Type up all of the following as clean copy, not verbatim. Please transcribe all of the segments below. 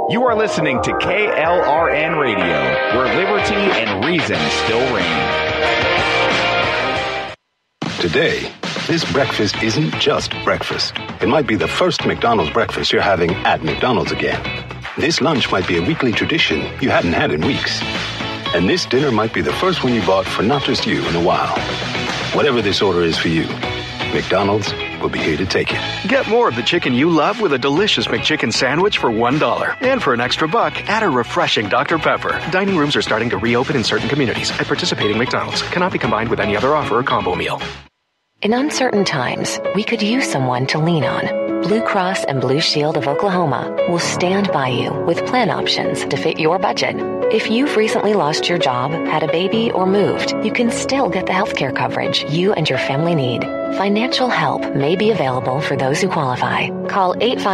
You are listening to KLRN Radio, where liberty and reason still reign. Today, this breakfast isn't just breakfast. It might be the first McDonald's breakfast you're having at McDonald's again. This lunch might be a weekly tradition you hadn't had in weeks. And this dinner might be the first one you bought for not just you in a while. Whatever this order is for you, McDonald's will be here to take it. Get more of the chicken you love with a delicious McChicken sandwich for $1. And for an extra buck, add a refreshing Dr. Pepper. Dining rooms are starting to reopen in certain communities at participating McDonald's. Cannot be combined with any other offer or combo meal. In uncertain times, we could use someone to lean on. Blue Cross and Blue Shield of Oklahoma will stand by you with plan options to fit your budget. If you've recently lost your job, had a baby, or moved, you can still get the healthcare coverage you and your family need. Financial help may be available for those who qualify. Call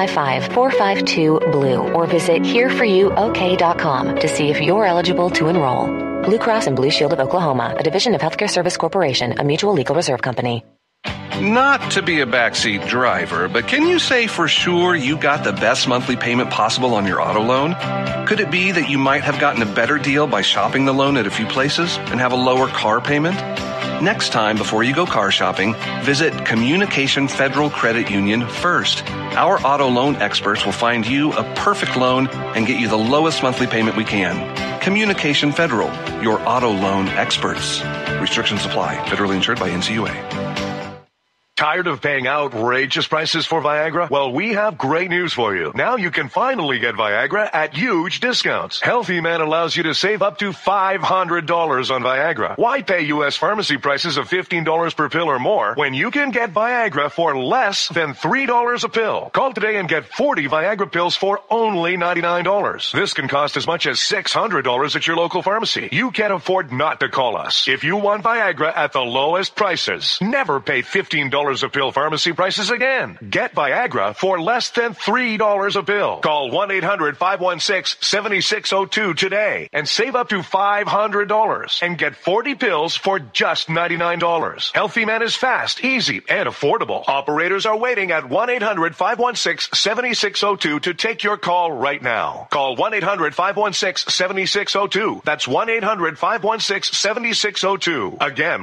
855-452-BLUE or visit hereforyouok.com to see if you're eligible to enroll. Blue Cross and Blue Shield of Oklahoma, a division of Healthcare Service Corporation, a mutual legal reserve company. Not to be a backseat driver, but can you say for sure you got the best monthly payment possible on your auto loan? Could it be that you might have gotten a better deal by shopping the loan at a few places and have a lower car payment? Next time, before you go car shopping, visit Communication Federal Credit Union first. Our auto loan experts will find you a perfect loan and get you the lowest monthly payment we can. Communication Federal, your auto loan experts. Restrictions apply. Federally insured by NCUA. Tired of paying outrageous prices for Viagra? Well, we have great news for you. Now you can finally get Viagra at huge discounts. Healthy Man allows you to save up to $500 on Viagra. Why pay U.S. pharmacy prices of $15 per pill or more when you can get Viagra for less than $3 a pill? Call today and get 40 Viagra pills for only $99. This can cost as much as $600 at your local pharmacy. You can't afford not to call us. If you want Viagra at the lowest prices, never pay $15 a pill pharmacy prices again. Get Viagra for less than $3 a pill. Call 1-800-516-7602 today and save up to $500 and get 40 pills for just $99. Healthy Man is fast, easy, and affordable. Operators are waiting at 1-800-516-7602 to take your call right now. Call 1-800-516-7602. That's 1-800-516-7602. Again,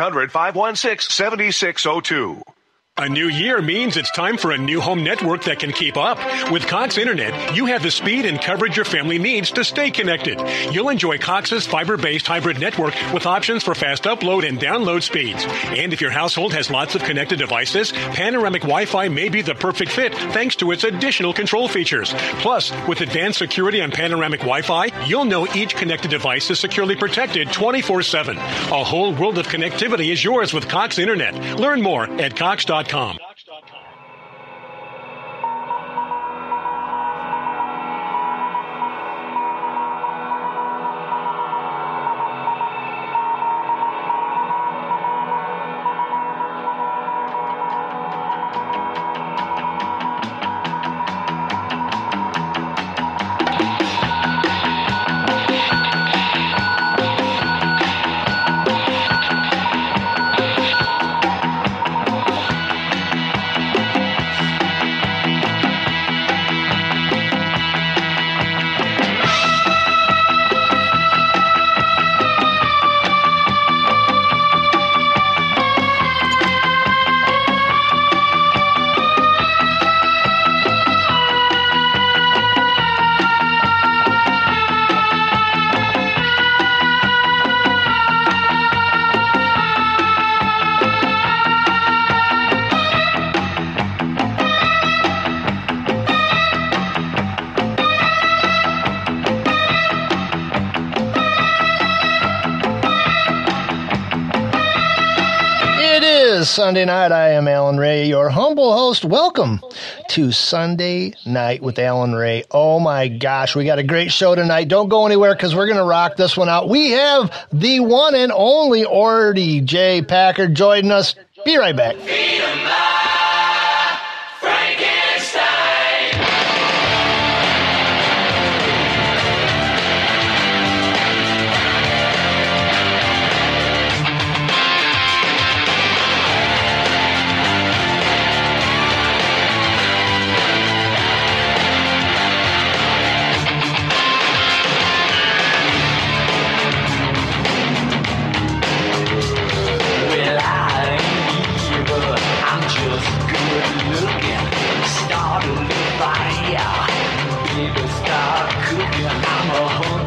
1-800-516-7602. A new year means it's time for a new home network that can keep up. With Cox Internet, you have the speed and coverage your family needs to stay connected. You'll enjoy Cox's fiber-based hybrid network with options for fast upload and download speeds. And if your household has lots of connected devices, Panoramic Wi-Fi may be the perfect fit thanks to its additional control features. Plus, with advanced security on Panoramic Wi-Fi, you'll know each connected device is securely protected 24/7. A whole world of connectivity is yours with Cox Internet. Learn more at Cox.com. Sunday night. I am Alan Ray, your humble host. Welcome to Sunday Night with Alan Ray. Oh my gosh, we got a great show tonight. Don't go anywhere because we're going to rock this one out. We have the one and only Ordy J. Packard joining us. Be right back.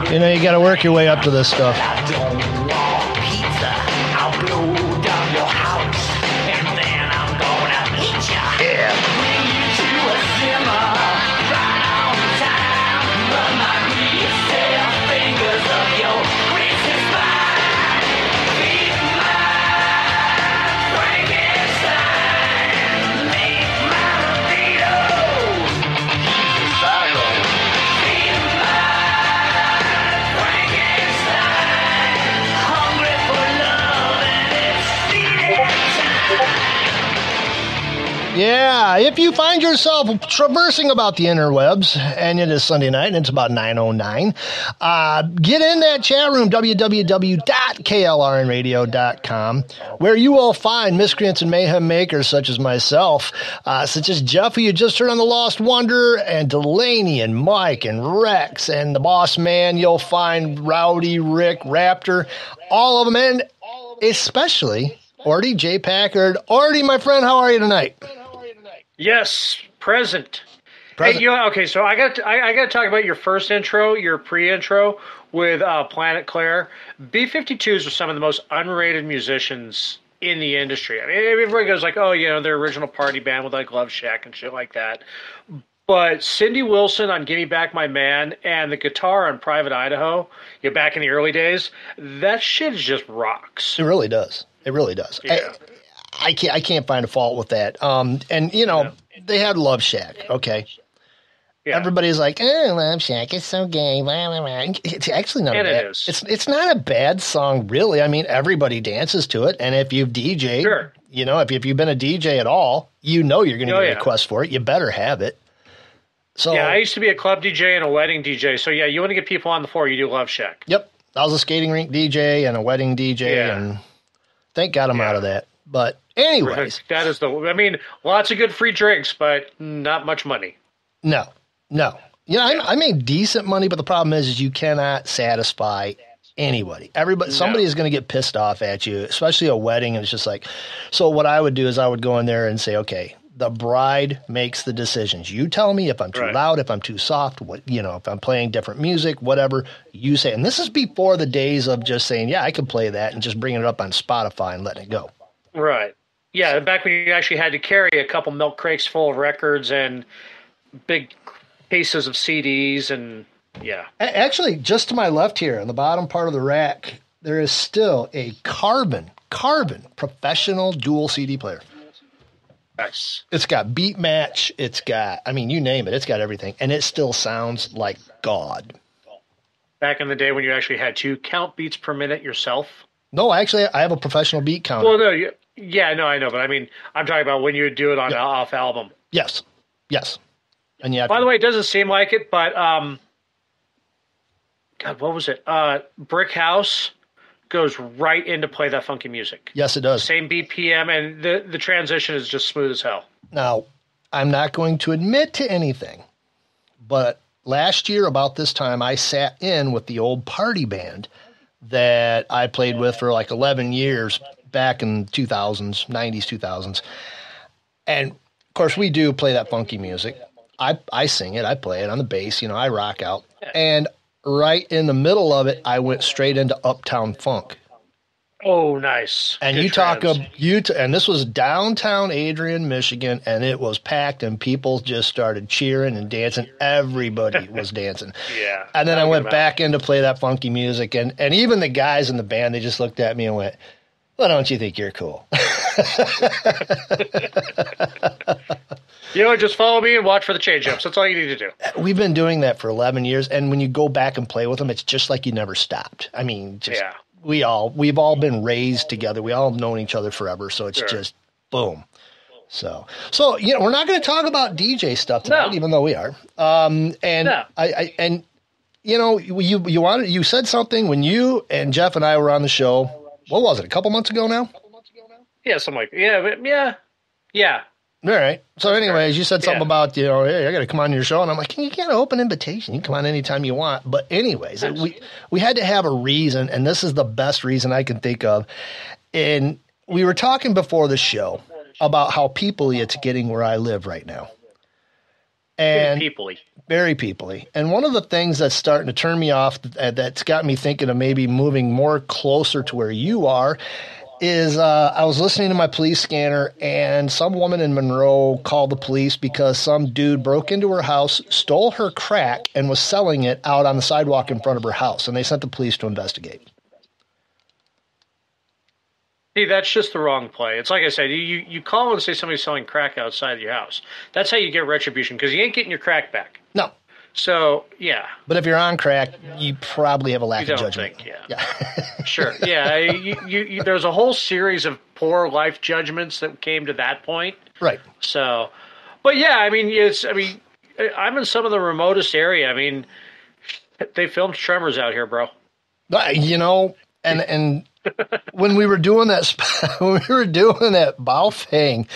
You know, you got to work your way up to this stuff. I don't want pizza. I'll blow down your house, and then I'm gonna eat ya. Yeah. Bring you to a simmer right on time. Run my greasy fingers up your greasy spine. Feed my Frankenstein. Make my libido. He's a cycle. Feed my Frankenstein. Hungry for love and it's feeding time. Yeah, if you find yourself traversing about the interwebs, and it is Sunday night, and it's about 9:09, get in that chat room, www.klrnradio.com, where you will find miscreants and mayhem makers such as myself, such as Jeff, who you just heard on The Lost Wonder, and Delaney, and Mike, and Rex, and the Boss Man. You'll find Rowdy, Rick, Raptor, all of them, and especially Ordy, J. Packard. Ordy, my friend, how are you tonight? Yes, present. Present. Hey, okay, so I got to talk about your first intro, your pre-intro with Planet Claire. B-52s are some of the most underrated musicians in the industry. I mean, everybody goes like, oh, you know, their original party band with like Love Shack and shit like that. But Cindy Wilson on Gimme Back My Man and the guitar on Private Idaho, you know, back in the early days, that shit just rocks. It really does. It really does. Yeah. I can't find a fault with that. And you know, they had Love Shack. Okay. Yeah. Everybody's like, oh, Love Shack is so gay. Blah, blah, blah. It's actually not And a bad. it is. It's not a bad song, really. I mean, everybody dances to it. And if you've DJ'd, Sure. you know, if you've been a DJ at all, you know you're going to get a yeah. request for it. You better have it. So Yeah, I used to be a club DJ and a wedding DJ. So yeah, you want to get people on the floor, you do Love Shack. Yep. I was a skating rink DJ and a wedding DJ, Yeah. and thank God I'm out of that. But anyways, That is I mean, lots of good free drinks, but not much money. no. You know, I made decent money, but the problem is you cannot satisfy anybody. Somebody is going to get pissed off at you, especially a wedding. And it's just like, so what I would do is I would go in there and say, okay, the bride makes the decisions. You tell me if I'm too loud, if I'm too soft, if I'm playing different music, whatever you say. And this is before the days of just saying, yeah, I can play that and just bringing it up on Spotify and letting it go. Right. Yeah, back when you actually had to carry a couple milk crates full of records and big cases of CDs and yeah. Actually, just to my left here, on the bottom part of the rack, there is still a carbon professional dual CD player. Nice. It's got beat match. It's got, I mean, you name it. It's got everything. And it still sounds like God. Back in the day when you actually had to count beats per minute yourself. No, actually, I have a professional beat counter. Well, no, I know, but I mean, I'm talking about when you would do it on an off album. Yes. And yeah. By the way, it doesn't seem like it, but God, what was it? Brick House goes right into play that funky music. Yes, it does. Same BPM, and the transition is just smooth as hell. Now, I'm not going to admit to anything, but last year about this time, I sat in with the old party band that I played with for like 11 years back in 90s, 2000s. And of course, we do play that funky music. I sing it, I play it on the bass, I rock out. And right in the middle of it, I went straight into Uptown Funk. Oh, nice. And and this was downtown Adrian, Michigan, and it was packed, and people just started cheering and dancing. Everybody was dancing. Yeah. And then I went back in to play that funky music, and even the guys in the band, they just looked at me and went, well, don't you think you're cool? Just follow me and watch for the change-ups. That's all you need to do. We've been doing that for 11 years, and when you go back and play with them, it's just like you never stopped. I mean, we've all been raised together. We all have known each other forever, so it's just boom. So we're not going to talk about DJ stuff tonight, even though we are. You said something when you and Jeff and I were on the show. What was it? A couple months ago now? Yeah, something like yeah. All right. So anyways, you said something about, hey, I got to come on your show. And I'm like, you get an open invitation. You can come on anytime you want. But anyways, we had to have a reason, and this is the best reason I can think of. And we were talking before the show about how people it's getting where I live right now. And Peoply. very peoply. And one of the things that's starting to turn me off, that's got me thinking of maybe moving more closer to where you are, is I was listening to my police scanner, and some woman in Monroe called the police because some dude broke into her house, stole her crack, and was selling it out on the sidewalk in front of her house. And they sent the police to investigate. See, that's just the wrong play. It's like I said, you call and say somebody's selling crack outside your house. That's how you get retribution, because you ain't getting your crack back. No. So, yeah. But if you're on crack, you probably have a lack of judgment. Yeah. Sure. Yeah. There's a whole series of poor life judgments that came to that point. Right. So, but yeah, I'm in some of the remotest area. I mean, they filmed Tremors out here, bro. And when we were doing that, Baofeng,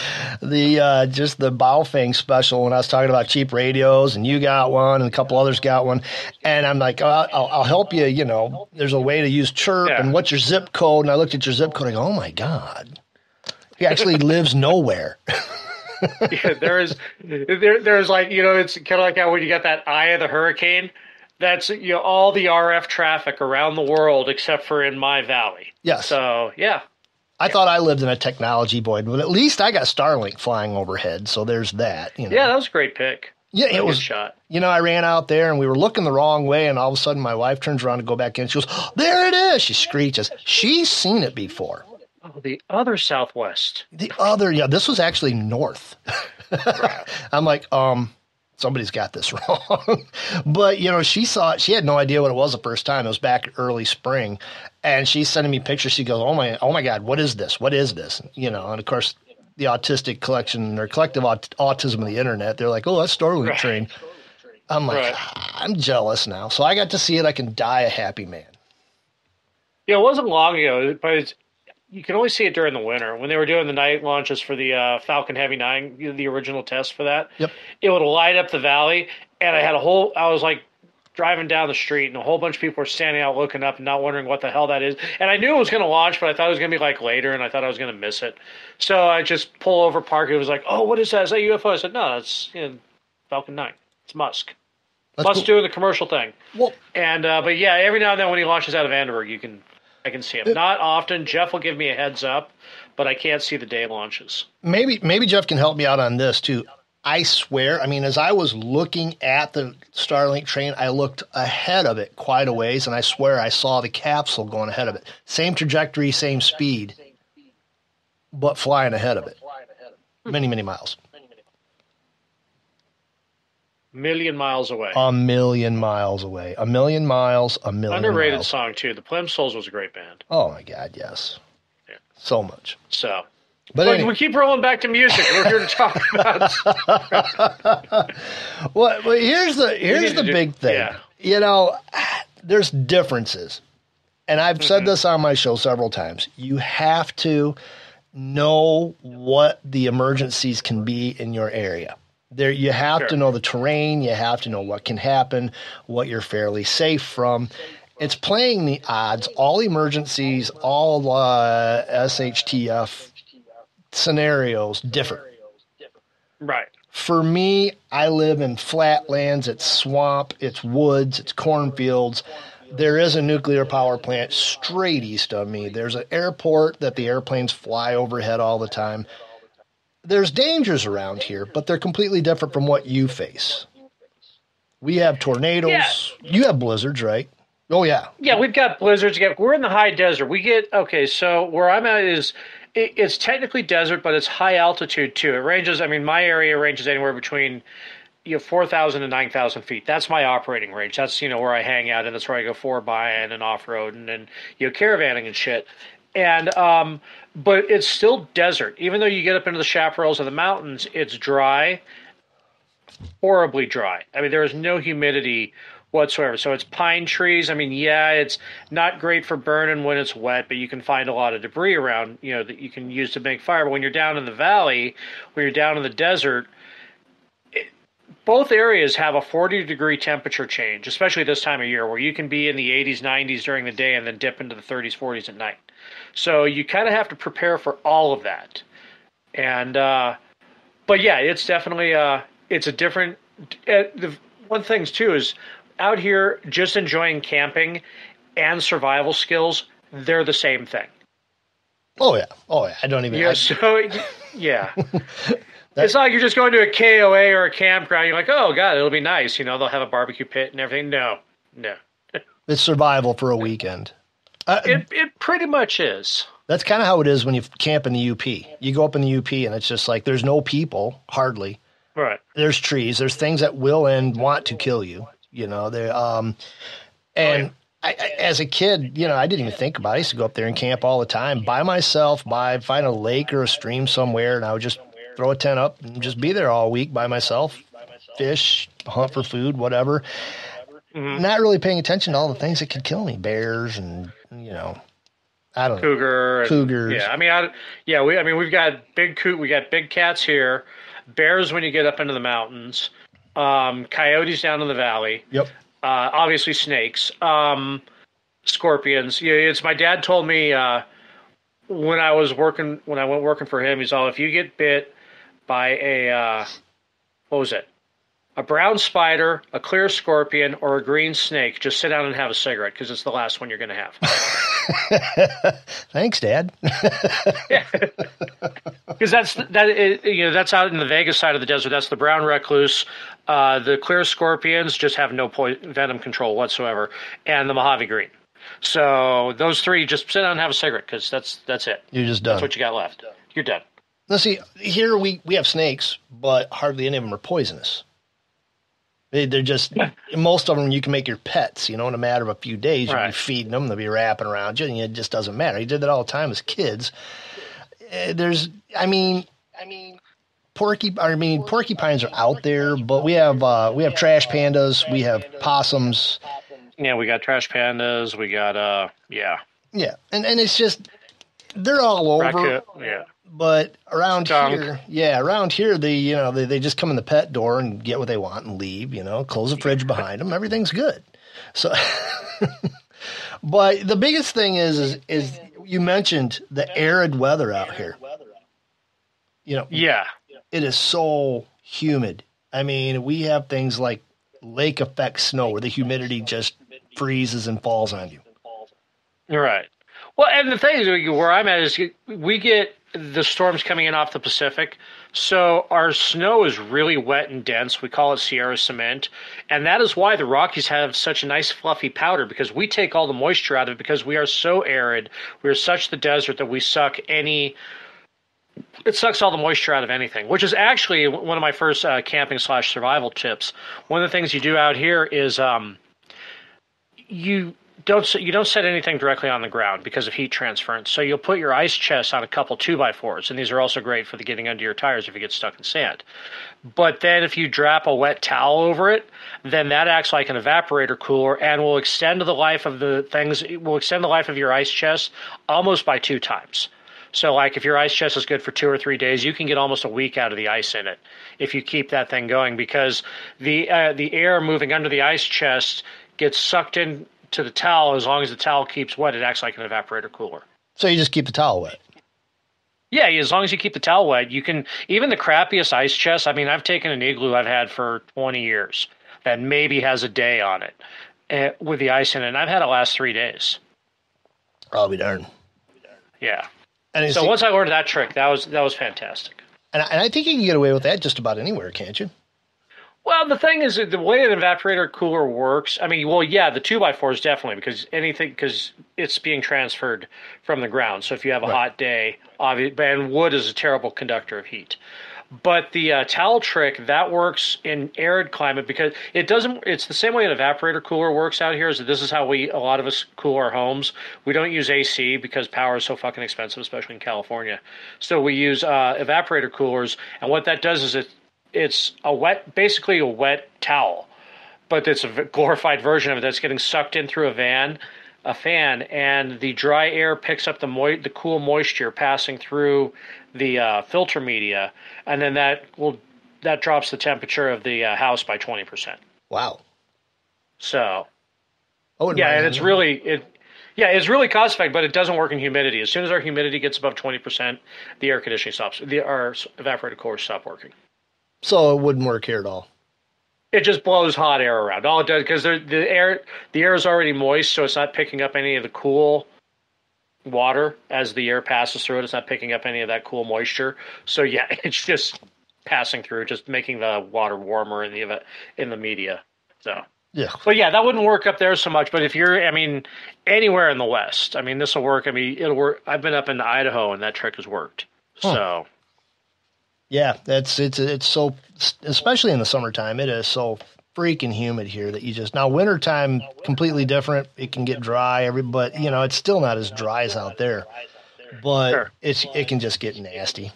the Baofeng special, when I was talking about cheap radios, and you got one, and a couple others got one, and I'm like, I'll help you. There's a way to use Chirp, and what's your zip code? And I looked at your zip code, and I go, oh my god, he actually lives nowhere. Yeah, there's like, it's kind of like how when you got that eye of the hurricane. That's all the RF traffic around the world except for in my valley. Yes. So yeah. I thought I lived in a technology void, but at least I got Starlink flying overhead, so there's that. Yeah, that was a great pick. Yeah, it was. Shot. I ran out there and we were looking the wrong way, and all of a sudden my wife turns around to go back in. She goes, oh, "There it is!" She screeches. She's seen it before. Oh, the other southwest. This was actually north. Right. I'm like, somebody's got this wrong. But, she saw it. She had no idea what it was the first time. It was back early spring. And she's sending me pictures. She goes, oh my God, what is this? What is this? And of course, the autistic collection or collective autism of the internet, they're like, oh, that's Starlink train. I'm like, I'm jealous now. So I got to see it. I can die a happy man. Yeah, it wasn't long ago, but you can only see it during the winter when they were doing the night launches for the Falcon Heavy 9, the original test for that. Yep. It would light up the valley, and I was like driving down the street, and a whole bunch of people were standing out looking up and not wondering what the hell that is. And I knew it was going to launch, but I thought it was going to be like later, and I thought I was going to miss it. So I just pull over, park. It was like, oh, what is that? Is that UFO? I said, no, it's Falcon 9. It's Musk. Musk doing the commercial thing. Well, and but yeah, every now and then when he launches out of Vandenberg, I can see him. Not often. Jeff will give me a heads up, but I can't see the day launches. Maybe Jeff can help me out on this too. I swear, as I was looking at the Starlink train, I looked ahead of it quite a ways, and I swear I saw the capsule going ahead of it. Same trajectory, same speed, but flying ahead of it. Many, many miles. Million miles away. A million miles away. A million miles, a million Underrated miles. song, too. The Plimsolls was a great band. Oh, my God, yes. Yeah. So much. So, but anyway. We keep rolling back to music. We're here to talk about well, here's the big thing. Yeah. There's differences. And I've said this on my show several times. You have to know what the emergencies can be in your area. There, you have to know the terrain. You have to know what can happen, what you're fairly safe from. It's playing the odds. All emergencies, all SHTF scenarios differ. Right. For me, I live in flatlands. It's swamp. It's woods. It's cornfields. There is a nuclear power plant straight east of me. There's an airport that the airplanes fly overhead all the time. There's dangers around here, but they're completely different from what you face. We have tornadoes. Yeah. You have blizzards, right? Oh, yeah. Yeah, we've got blizzards. We're in the high desert. So where I'm at it's technically desert, but it's high altitude, too. It ranges, my area ranges anywhere between 4,000 to 9,000 feet. That's my operating range. That's, where I hang out, and that's where I go 4x and off-road and caravanning and shit. And but it's still desert. Even though you get up into the chaparrals of the mountains, it's dry, horribly dry. There is no humidity whatsoever. So it's pine trees. It's not great for burning when it's wet, but you can find a lot of debris around, that you can use to make fire. But when you're down in the valley, when you're down in the desert, both areas have a 40-degree temperature change, especially this time of year, where you can be in the 80s, 90s during the day and then dip into the 30s, 40s at night. So you kind of have to prepare for all of that. And, but yeah, it's definitely, it's a different the one thing too is out here just enjoying camping and survival skills. They're the same thing. Oh yeah. I don't even. Yeah. Yeah. It's not like you're just going to a KOA or a campground. You're like, oh god, it'll be nice. They'll have a barbecue pit and everything. No. It's survival for a weekend. It pretty much is. That's kind of how it is when you camp in the UP. You go up in the UP and it's just like there's no people, hardly. Right. There's trees. There's things that will and want to kill you. As a kid, I didn't even think about it. I used to go up there and camp all the time by myself, find a lake or a stream somewhere, and I would just throw a tent up and just be there all week by myself, fish, hunt for food, whatever. Mm-hmm. Not really paying attention to all the things that could kill me, bears and, I don't know. Cougars. Yeah. We've got we got big cats here, bears when you get up into the mountains, coyotes down in the valley. Yep. Obviously snakes, scorpions. It's my dad told me when I went working for him, he's all, if you get bit by a brown spider, a clear scorpion, or a green snake, just sit down and have a cigarette because it's the last one you're going to have. Thanks, Dad. Because that's out in the Vegas side of the desert. That's the brown recluse. The clear scorpions just have no venom control whatsoever, and the Mojave green. So those three, just sit down and have a cigarette because that's it. You're just done. That's what you got left. You're done. Let's see. Here we have snakes, but hardly any of them are poisonous. They're just, most of them you can make your pets, in a matter of a few days. You'll be feeding them, they'll be wrapping around you, and it just doesn't matter. You did that all the time as kids. Porcupines are out there, but we have trash pandas, we have possums. Yeah, we got trash pandas, we got, Yeah, and it's just, they're all over. Yeah. But around here, they just come in the pet door and get what they want and leave, close the fridge behind them. Everything's good. So, but the biggest thing is you mentioned the arid weather out here. Yeah. It is so humid. We have things like lake effect snow where the humidity just freezes and falls on you. Right. Well, and the thing is, where I'm at is we get the storms coming in off the Pacific, so our snow is really wet and dense. We call it Sierra cement, and that is why the Rockies have such a nice fluffy powder, because we take all the moisture out of it because we are so arid. We are such the desert that it sucks all the moisture out of anything, which is actually one of my first camping/survival tips. One of the things you do out here is you don't set anything directly on the ground because of heat transference. So you'll put your ice chest on a couple 2x4s, and these are also great for the getting under your tires if you get stuck in sand. But then if you drop a wet towel over it, then that acts like an evaporator cooler and will extend the life of your ice chest almost by 2 times. So like if your ice chest is good for 2 or 3 days, you can get almost a week out of the ice in it if you keep that thing going, because the air moving under the ice chest gets sucked in to the towel. As long as the towel keeps wet, it acts like an evaporator cooler. So you just keep the towel wet? Yeah, as long as you keep the towel wet, you can, even the crappiest ice chest, I've taken an igloo I've had for 20 years that maybe has a day on it with the ice in it, and I've had it last 3 days. I'll be darned. Yeah. So once I learned that trick, that was fantastic. And I think you can get away with that just about anywhere, can't you? Well, the thing is, the way an evaporator cooler works, the 2x4s definitely, because it's being transferred from the ground. So if you have a hot day, and wood is a terrible conductor of heat. But the towel trick, that works in arid climate because it's the same way an evaporator cooler works out here. Is that this is how a lot of us cool our homes. We don't use AC because power is so fucking expensive, especially in California. So we use evaporator coolers, and what that does is it's basically a wet towel, but it's a glorified version of it that's getting sucked in through a fan, and the dry air picks up the cool moisture passing through the filter media, and then that drops the temperature of the house by 20%. Wow. So, and it's really cost effective, but it doesn't work in humidity. As soon as our humidity gets above 20%, the air conditioning stops. Our evaporator coolers stop working. So it wouldn't work here at all. It just blows hot air around. All it does, because the air is already moist, so it's not picking up any of the cool water as the air passes through it. It's not picking up any of that cool moisture. So yeah, it's just passing through, just making the water warmer in the media. So Yeah. but yeah, that wouldn't work up there so much. But if you're, I mean, anywhere in the West, I mean, this will work. I mean, it'll work. I've been up in Idaho, and that trick has worked. So yeah, it's so, especially in the summertime, it is so freaking humid here that you just, now wintertime completely different. It can get dry, but you know, it's still not as dry as out there. But Sure. it can just get nasty.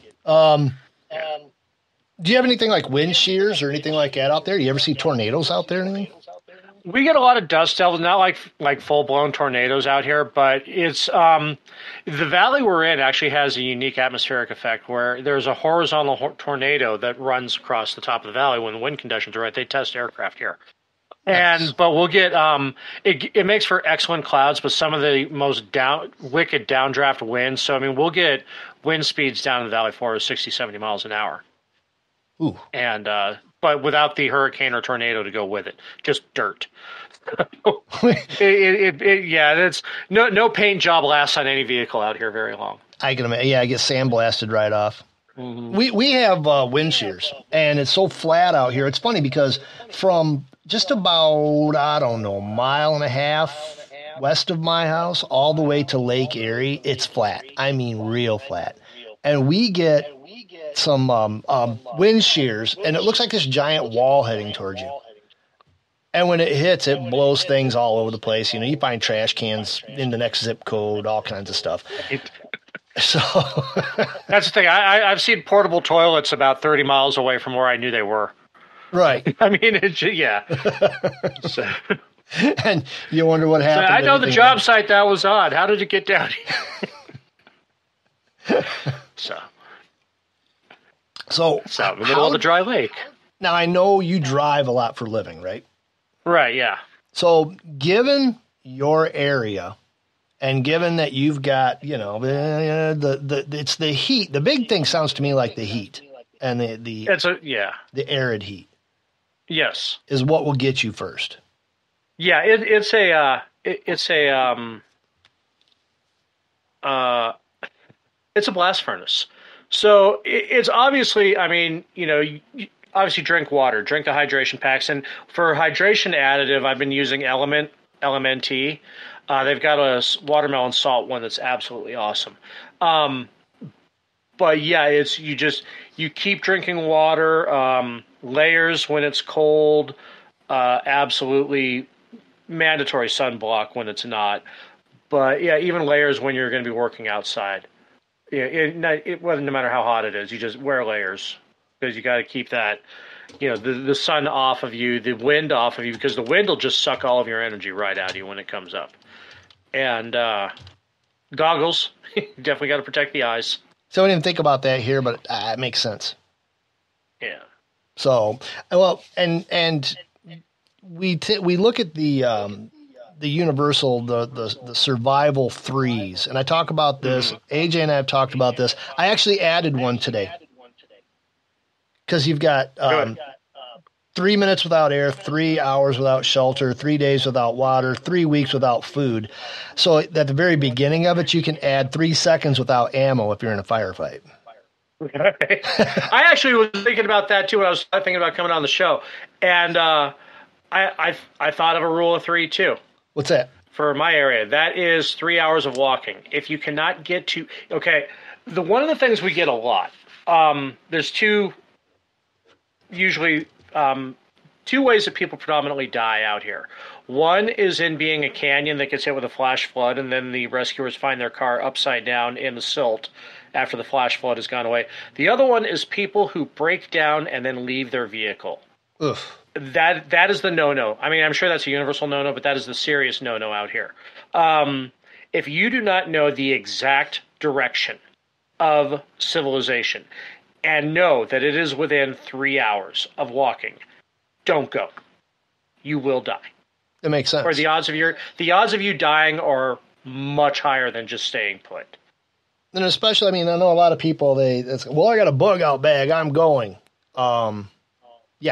Do you have anything like wind shears or anything like that out there? Do you ever see tornadoes out there or anything? we get a lot of dust devils, not like full blown tornadoes out here, but it's the valley we're in actually has a unique atmospheric effect where there's a horizontal tornado that runs across the top of the valley when the wind conditions are right. They test aircraft here. But we'll get it makes for excellent clouds, but some of the most wicked downdraft winds. So I mean, we'll get wind speeds down in the valley floor of 60, 70 miles an hour. Ooh. And but without the hurricane or tornado to go with it, just dirt. That's no paint job lasts on any vehicle out here very long. I can imagine. Yeah, I get sandblasted right off. Mm-hmm. We have wind shears, and it's so flat out here. It's funny because from just about, I don't know, mile and a half west of my house all the way to Lake Erie, it's flat. I mean, real flat. And we get some wind shears, and it looks like this giant wall heading towards you. And when it hits, it blows things all over the place. You know, you find trash cans in the next zip code, all kinds of stuff. So that's the thing. I've seen portable toilets about 30 miles away from where I knew they were. Right. I mean, yeah. So, and you wonder what happened. So I know the job site that was on. How did it get down here? So in the middle of the dry lake. Now, I know you drive a lot for a living, right? Right, yeah. So given your area and given that you've got, you know, it's the heat. The big thing sounds to me like the heat and the arid heat. Yes. Is what will get you first. Yeah, it's a blast furnace. So it's obviously, I mean, you know, you obviously drink water, drink the hydration packs. And for hydration additive, I've been using LMNT. They've got a watermelon salt one that's absolutely awesome. But yeah, you keep drinking water, layers when it's cold, absolutely mandatory sunblock when it's not. But yeah, even layers when you're going to be working outside. Yeah, no matter how hot it is, you just wear layers because you got to keep that, you know, the sun off of you, the wind off of you, because the wind will just suck all of your energy right out of you when it comes up. And goggles, definitely got to protect the eyes. So I didn't even think about that here, but it makes sense. Yeah. So, well, and we look at the universal, the survival threes, and I talk about this. AJ and I have talked about this. I actually added one today because you've got 3 minutes without air, 3 hours without shelter, 3 days without water, 3 weeks without food. So at the very beginning of it, you can add 3 seconds without ammo if you're in a firefight. I actually was thinking about that too when I was thinking about coming on the show, and I thought of a rule of 3 too. What's that? For my area, that is 3 hours of walking. If you cannot get to, one of the things we get a lot, there's two ways that people predominantly die out here. One is in being a canyon that gets hit with a flash flood, and then the rescuers find their car upside down in the silt after the flash flood has gone away. The other one is people who break down and then leave their vehicle. Oof. That is the no-no. I mean, I'm sure that's a universal no-no, but that is the serious no-no out here. If you do not know the exact direction of civilization and know that it is within 3 hours of walking, don't go. You will die. That makes sense. Or the odds of you dying are much higher than just staying put. And especially, I mean, I know a lot of people, I got a bug out bag, I'm going. Yeah.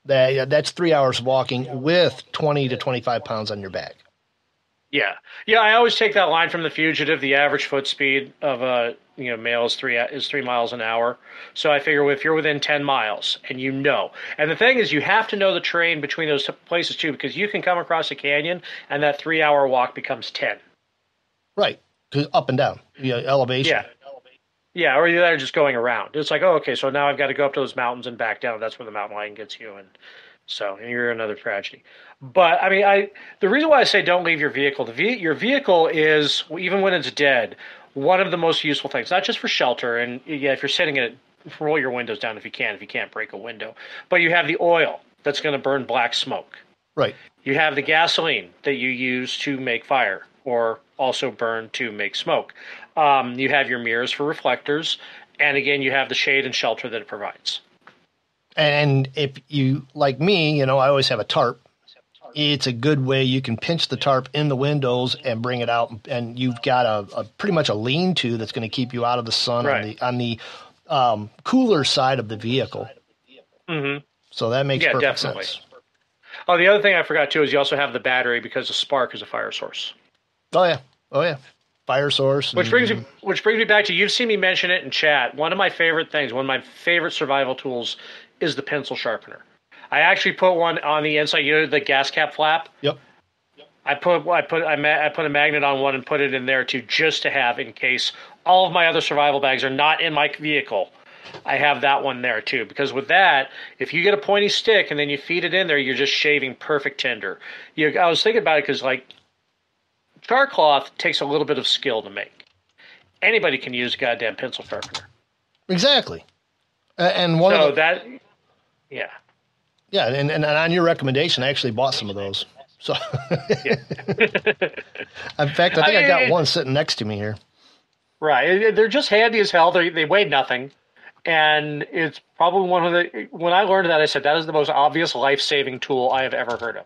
That's 3 hours of walking with 20 to 25 pounds on your back. Yeah. Yeah, I always take that line from The Fugitive. The average foot speed of a male is 3 miles an hour. So I figure if you're within 10 miles and and the thing is you have to know the terrain between those places too, because you can come across a canyon and that 3 hour walk becomes 10. Right. 'Cause up and down, elevation. Yeah. Yeah, or you're just going around. It's like, oh, okay, so now I've got to go up to those mountains and back down. That's where the mountain lion gets you, and you're another tragedy. But I mean, the reason why I say don't leave your vehicle, your vehicle is, even when it's dead, one of the most useful things. Not just for shelter, and yeah, if you're sitting in it, roll your windows down if you can. If you can't, break a window. But you have the oil that's going to burn black smoke. Right. You have the gasoline that you use to make fire, or also burn to make smoke. You have your mirrors for reflectors, and again, you have the shade and shelter that it provides. And if you, like me, I always have a tarp. It's a good way you can pinch the tarp in the windows and bring it out, and you've got a pretty much a lean-to that's going to keep you out of the sun on the cooler side of the vehicle. Mm-hmm. So that makes perfect sense. Oh, the other thing I forgot too is you also have the battery, because the spark is a fire source. Oh yeah. Fire source. Which brings me back to, you've seen me mention it in chat. One of my favorite things, one of my favorite survival tools, is the pencil sharpener. I actually put one on the inside, the gas cap flap. Yep. I put a magnet on one and put it in there just to have, in case all of my other survival bags are not in my vehicle. I have that one there too, because with that, if you get a pointy stick and then you feed it in there, you're just shaving perfect tinder. I was thinking about it because char cloth takes a little bit of skill to make. Anybody can use a goddamn pencil sharpener. Exactly. And Yeah, and on your recommendation, I actually bought some of those. So, in fact, I think I got one sitting next to me here. Right, they're just handy as hell. They weigh nothing, and it's probably one of the. When I learned that, I said that is the most obvious life-saving tool I have ever heard of.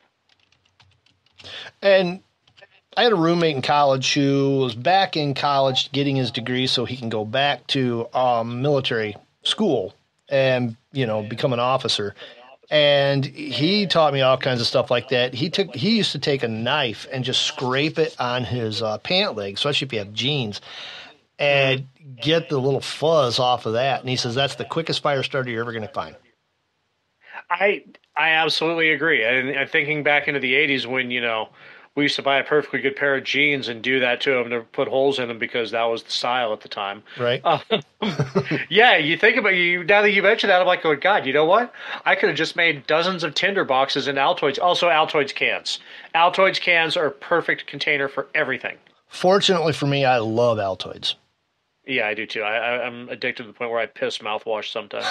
And I had a roommate in college who was back in college getting his degree so he can go back to military school and become an officer. And he taught me all kinds of stuff like that. He used to take a knife and just scrape it on his pant leg, especially if you have jeans, and get the little fuzz off of that. And he says that's the quickest fire starter you're ever going to find. I absolutely agree. And thinking back into the 80s when, we used to buy a perfectly good pair of jeans and do that to them to put holes in them because that was the style at the time. Right. Yeah, you think about now that you mentioned that, I'm like, oh, God, you know what? I could have just made dozens of tinder boxes in Altoids. Also, Altoids cans. Altoids cans are a perfect container for everything. Fortunately for me, I love Altoids. Yeah, I do too. I'm addicted to the point where I piss mouthwash sometimes.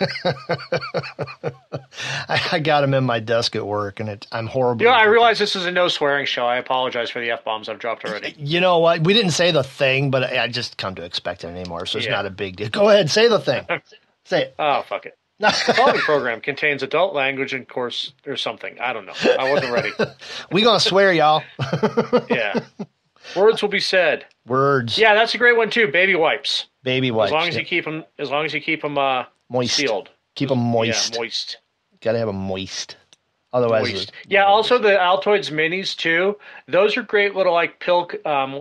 I got them in my desk at work, and I'm horrible. I realize this is a no swearing show. I apologize for the F-bombs I've dropped already. You know what? We didn't say the thing, but I just come to expect it anymore, so it's not a big deal. Go ahead, say the thing. Say it. Oh, fuck it. The following program contains adult language and course or something. I don't know. I wasn't ready. We gonna swear, y'all. Yeah. Words will be said. Words. Yeah, that's a great one too. Baby wipes. Baby wipes. As long as you keep them moist. Sealed. Keep them moist. Yeah, moist. Got to have them moist. Otherwise, moist. Yeah. Also, the Altoids minis too. Those are great little pill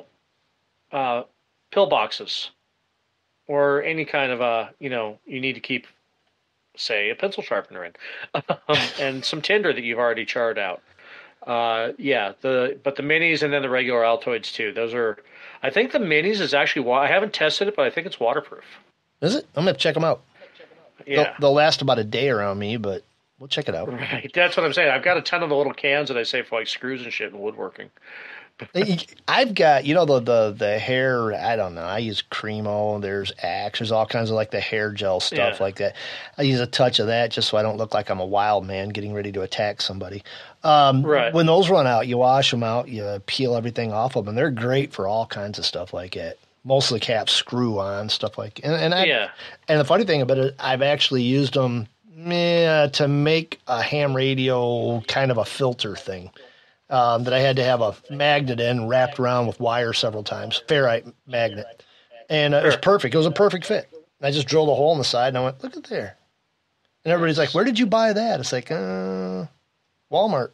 boxes, or any kind of you need to keep, say, a pencil sharpener in, and some tinder that you've already charred out. But the minis and then the regular Altoids too. Those are, I think the minis is actually, I haven't tested it, but I think it's waterproof. Is it? I'm going to check them out. Yeah. They'll last about a day around me, but we'll check it out. Right. That's what I'm saying. I've got a ton of the little cans that I save for screws and shit and woodworking. I've got, the hair, I don't know. I use Cremo. There's Axe. There's all kinds of the hair gel stuff like that. I use a touch of that just so I don't look like I'm a wild man getting ready to attack somebody. Right. When those run out, you wash them out, you peel everything off of them. They're great for all kinds of stuff like that. Most of the caps screw on, stuff like that. And the funny thing about it, I've actually used them to make a ham radio kind of a filter thing. That I had to have a magnet in wrapped around with wire several times, ferrite magnet. And it was perfect. It was a perfect fit. I just drilled a hole in the side and I went, look at there. And everybody's like, where did you buy that? It's like, Walmart.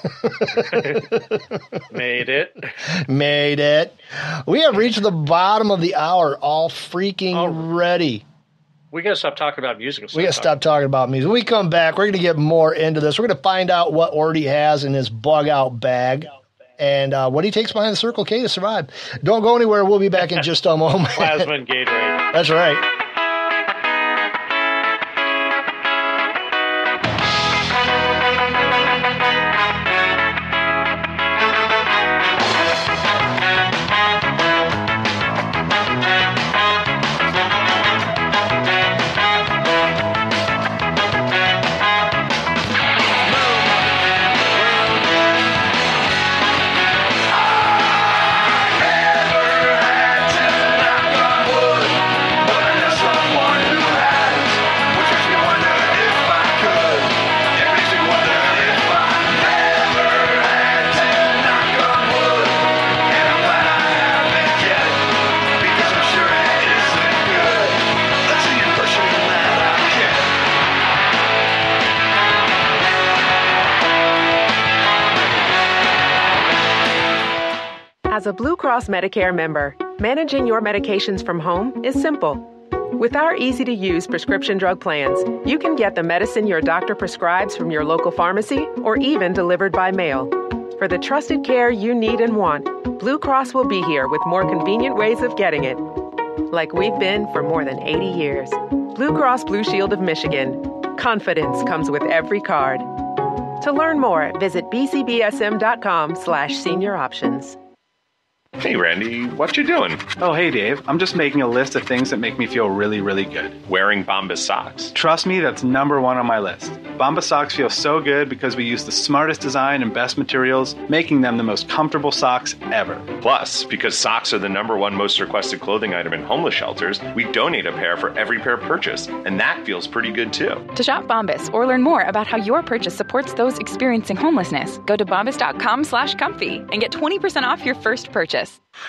Made it. Made it. We have reached the bottom of the hour, all freaking ready. We got to stop talking about music. We got to stop talking about music. When we come back, we're going to get more into this. We're going to find out what Ordy has in his bug-out bag and what he takes behind the Circle K to survive. Don't go anywhere. We'll be back in just a moment. Plasma and Gatorade. That's right. As a Blue Cross Medicare member, managing your medications from home is simple. With our easy-to-use prescription drug plans, you can get the medicine your doctor prescribes from your local pharmacy or even delivered by mail. For the trusted care you need and want, Blue Cross will be here with more convenient ways of getting it. Like we've been for more than 80 years. Blue Cross Blue Shield of Michigan. Confidence comes with every card. To learn more, visit bcbsm.com/senior options. Hey, Randy, what you doing? Oh, hey, Dave. I'm just making a list of things that make me feel really, really good. Wearing Bombas socks. Trust me, that's number one on my list. Bombas socks feel so good because we use the smartest design and best materials, making them the most comfortable socks ever. Plus, because socks are the number one most requested clothing item in homeless shelters, we donate a pair for every pair purchased, and that feels pretty good, too. To shop Bombas or learn more about how your purchase supports those experiencing homelessness, go to bombas.com/comfy and get 20% off your first purchase.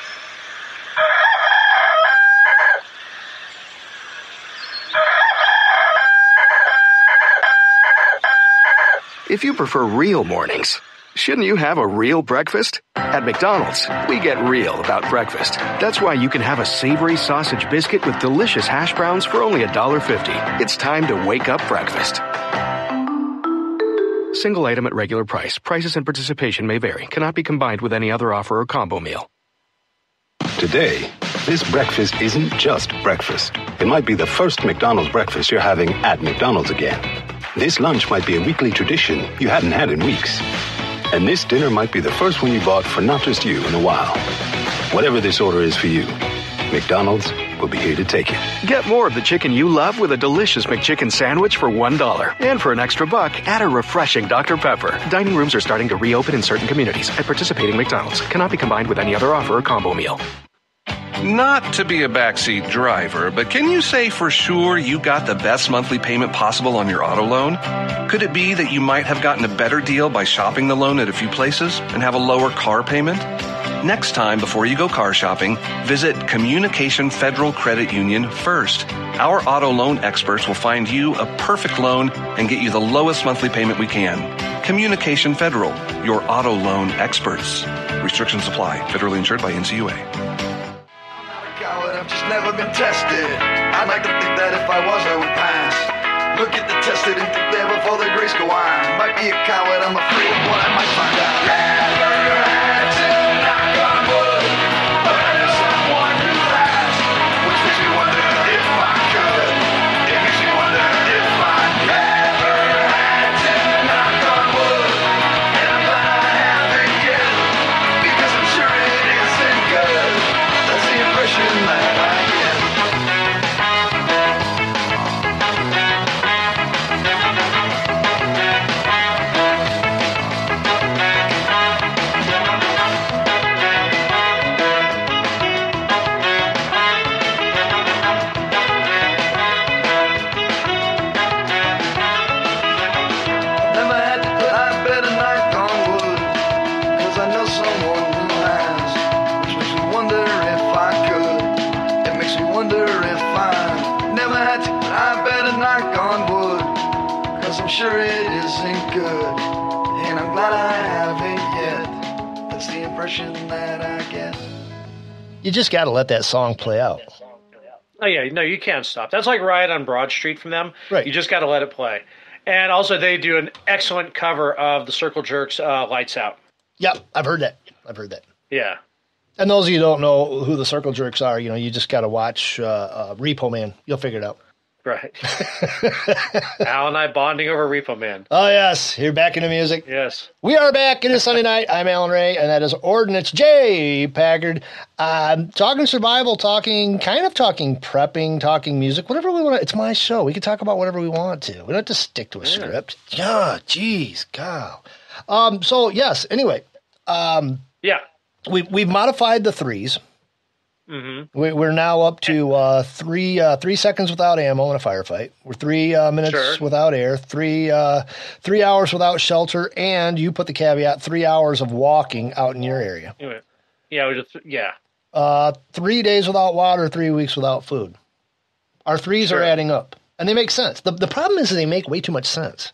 If you prefer real mornings, shouldn't you have a real breakfast? At McDonald's, we get real about breakfast. That's why you can have a savory sausage biscuit with delicious hash browns for only $1.50. It's time to wake up breakfast. Single item at regular price. Prices and participation may vary. Cannot be combined with any other offer or combo meal. Today, this breakfast isn't just breakfast. It might be the first McDonald's breakfast you're having at McDonald's again. This lunch might be a weekly tradition you hadn't had in weeks. And this dinner might be the first one you bought for not just you in a while. Whatever this order is for you, McDonald's will be here to take it. Get more of the chicken you love with a delicious McChicken sandwich for $1. And for an extra buck, add a refreshing Dr. Pepper. Dining rooms are starting to reopen in certain communities at participating McDonald's. Cannot be combined with any other offer or combo meal. Not to be a backseat driver, but can you say for sure you got the best monthly payment possible on your auto loan? Could it be that you might have gotten a better deal by shopping the loan at a few places and have a lower car payment? Next time, before you go car shopping, visit Communication Federal Credit Union first. Our auto loan experts will find you a perfect loan and get you the lowest monthly payment we can. Communication Federal, your auto loan experts. Restrictions apply. Federally insured by NCUA. I've just never been tested. I'd like to think that if I was, I would pass. Look at the tested and think there before the grace go on. Might be a coward, I'm afraid of what I might find out. Never had to knock on wood, but I know someone who has. Which makes me wonder if I could. It makes me wonder if I never had to knock on wood. And I'm glad I haven't yet, because I'm sure it isn't good. That's the impression that I get. impression that I get. You just got to let that song play out. Oh, yeah, no, you can't stop. That's like Riot on Broad Street from them. Right. You just got to let it play. And also, they do an excellent cover of the Circle Jerks' Lights Out. Yep, I've heard that. Yeah. And those of you who don't know who the Circle Jerks are, you just got to watch Repo Man. You'll figure it out. Right. Al and I bonding over Repo Man. Oh, yes. You're back into music. Yes. We are back. It is Sunday night. I'm Alan Ray, and that is Ordnance J. Packard. Talking survival, talking prepping, talking music, whatever we want. It's my show. We can talk about whatever we want to. We don't have to stick to a script. Yeah, geez, God. So, yes, anyway. Yeah. We've modified the threes. Mm-hmm. We're now up to 3 seconds without ammo in a firefight. We're 3 minutes without air, 3 hours without shelter, and you put the caveat 3 hours of walking out in your area. Yeah. 3 days without water, 3 weeks without food. Our threes are adding up, and they make sense. The problem is that they make way too much sense.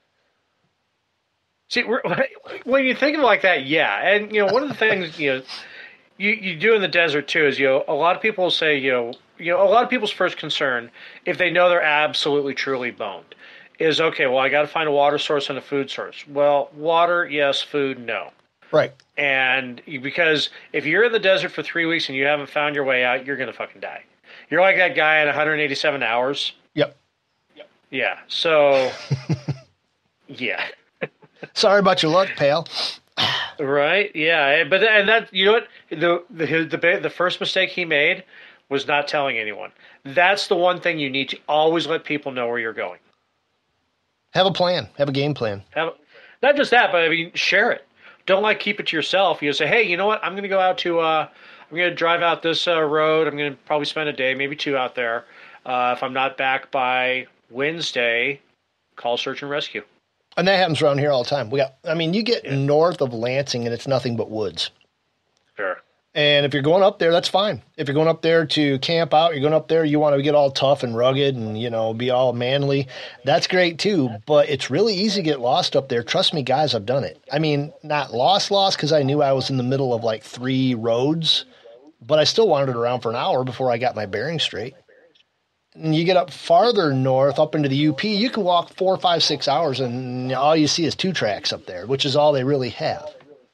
See, when you think of it like that, yeah. And, one of the things, you do in the desert, too, is, a lot of people say, a lot of people's first concern, if they know they're absolutely, truly boned, is, okay, well, I got to find a water source and a food source. Well, water, yes. Food, no. Right. And because if you're in the desert for 3 weeks and you haven't found your way out, you're going to fucking die. You're like that guy at 187 hours. Yep. Yeah. So, yeah. Sorry about your luck, pal. Right? Yeah. But that, you know what? The first mistake he made was not telling anyone. That's the one thing you need to always let people know where you're going. Have a plan. Have a game plan. Not just that, but share it. Don't keep it to yourself. You say, hey, you know what? I'm going to go out to. I'm going to drive out this road. I'm going to probably spend a day, maybe 2 out there. If I'm not back by Wednesday, call search and rescue. And that happens around here all the time. You get north of Lansing, and it's nothing but woods. Sure. And if you're going up there, that's fine. If you're going up there to camp out, you're going up there, you want to get all tough and rugged and, be all manly. That's great, too. But it's really easy to get lost up there. Trust me, guys, I've done it. Not lost, because I knew I was in the middle of 3 roads. But I still wandered around for an hour before I got my bearings straight. And you get up farther north, up into the UP, you can walk 4, 5, 6 hours, and all you see is 2 tracks up there, which is all they really have.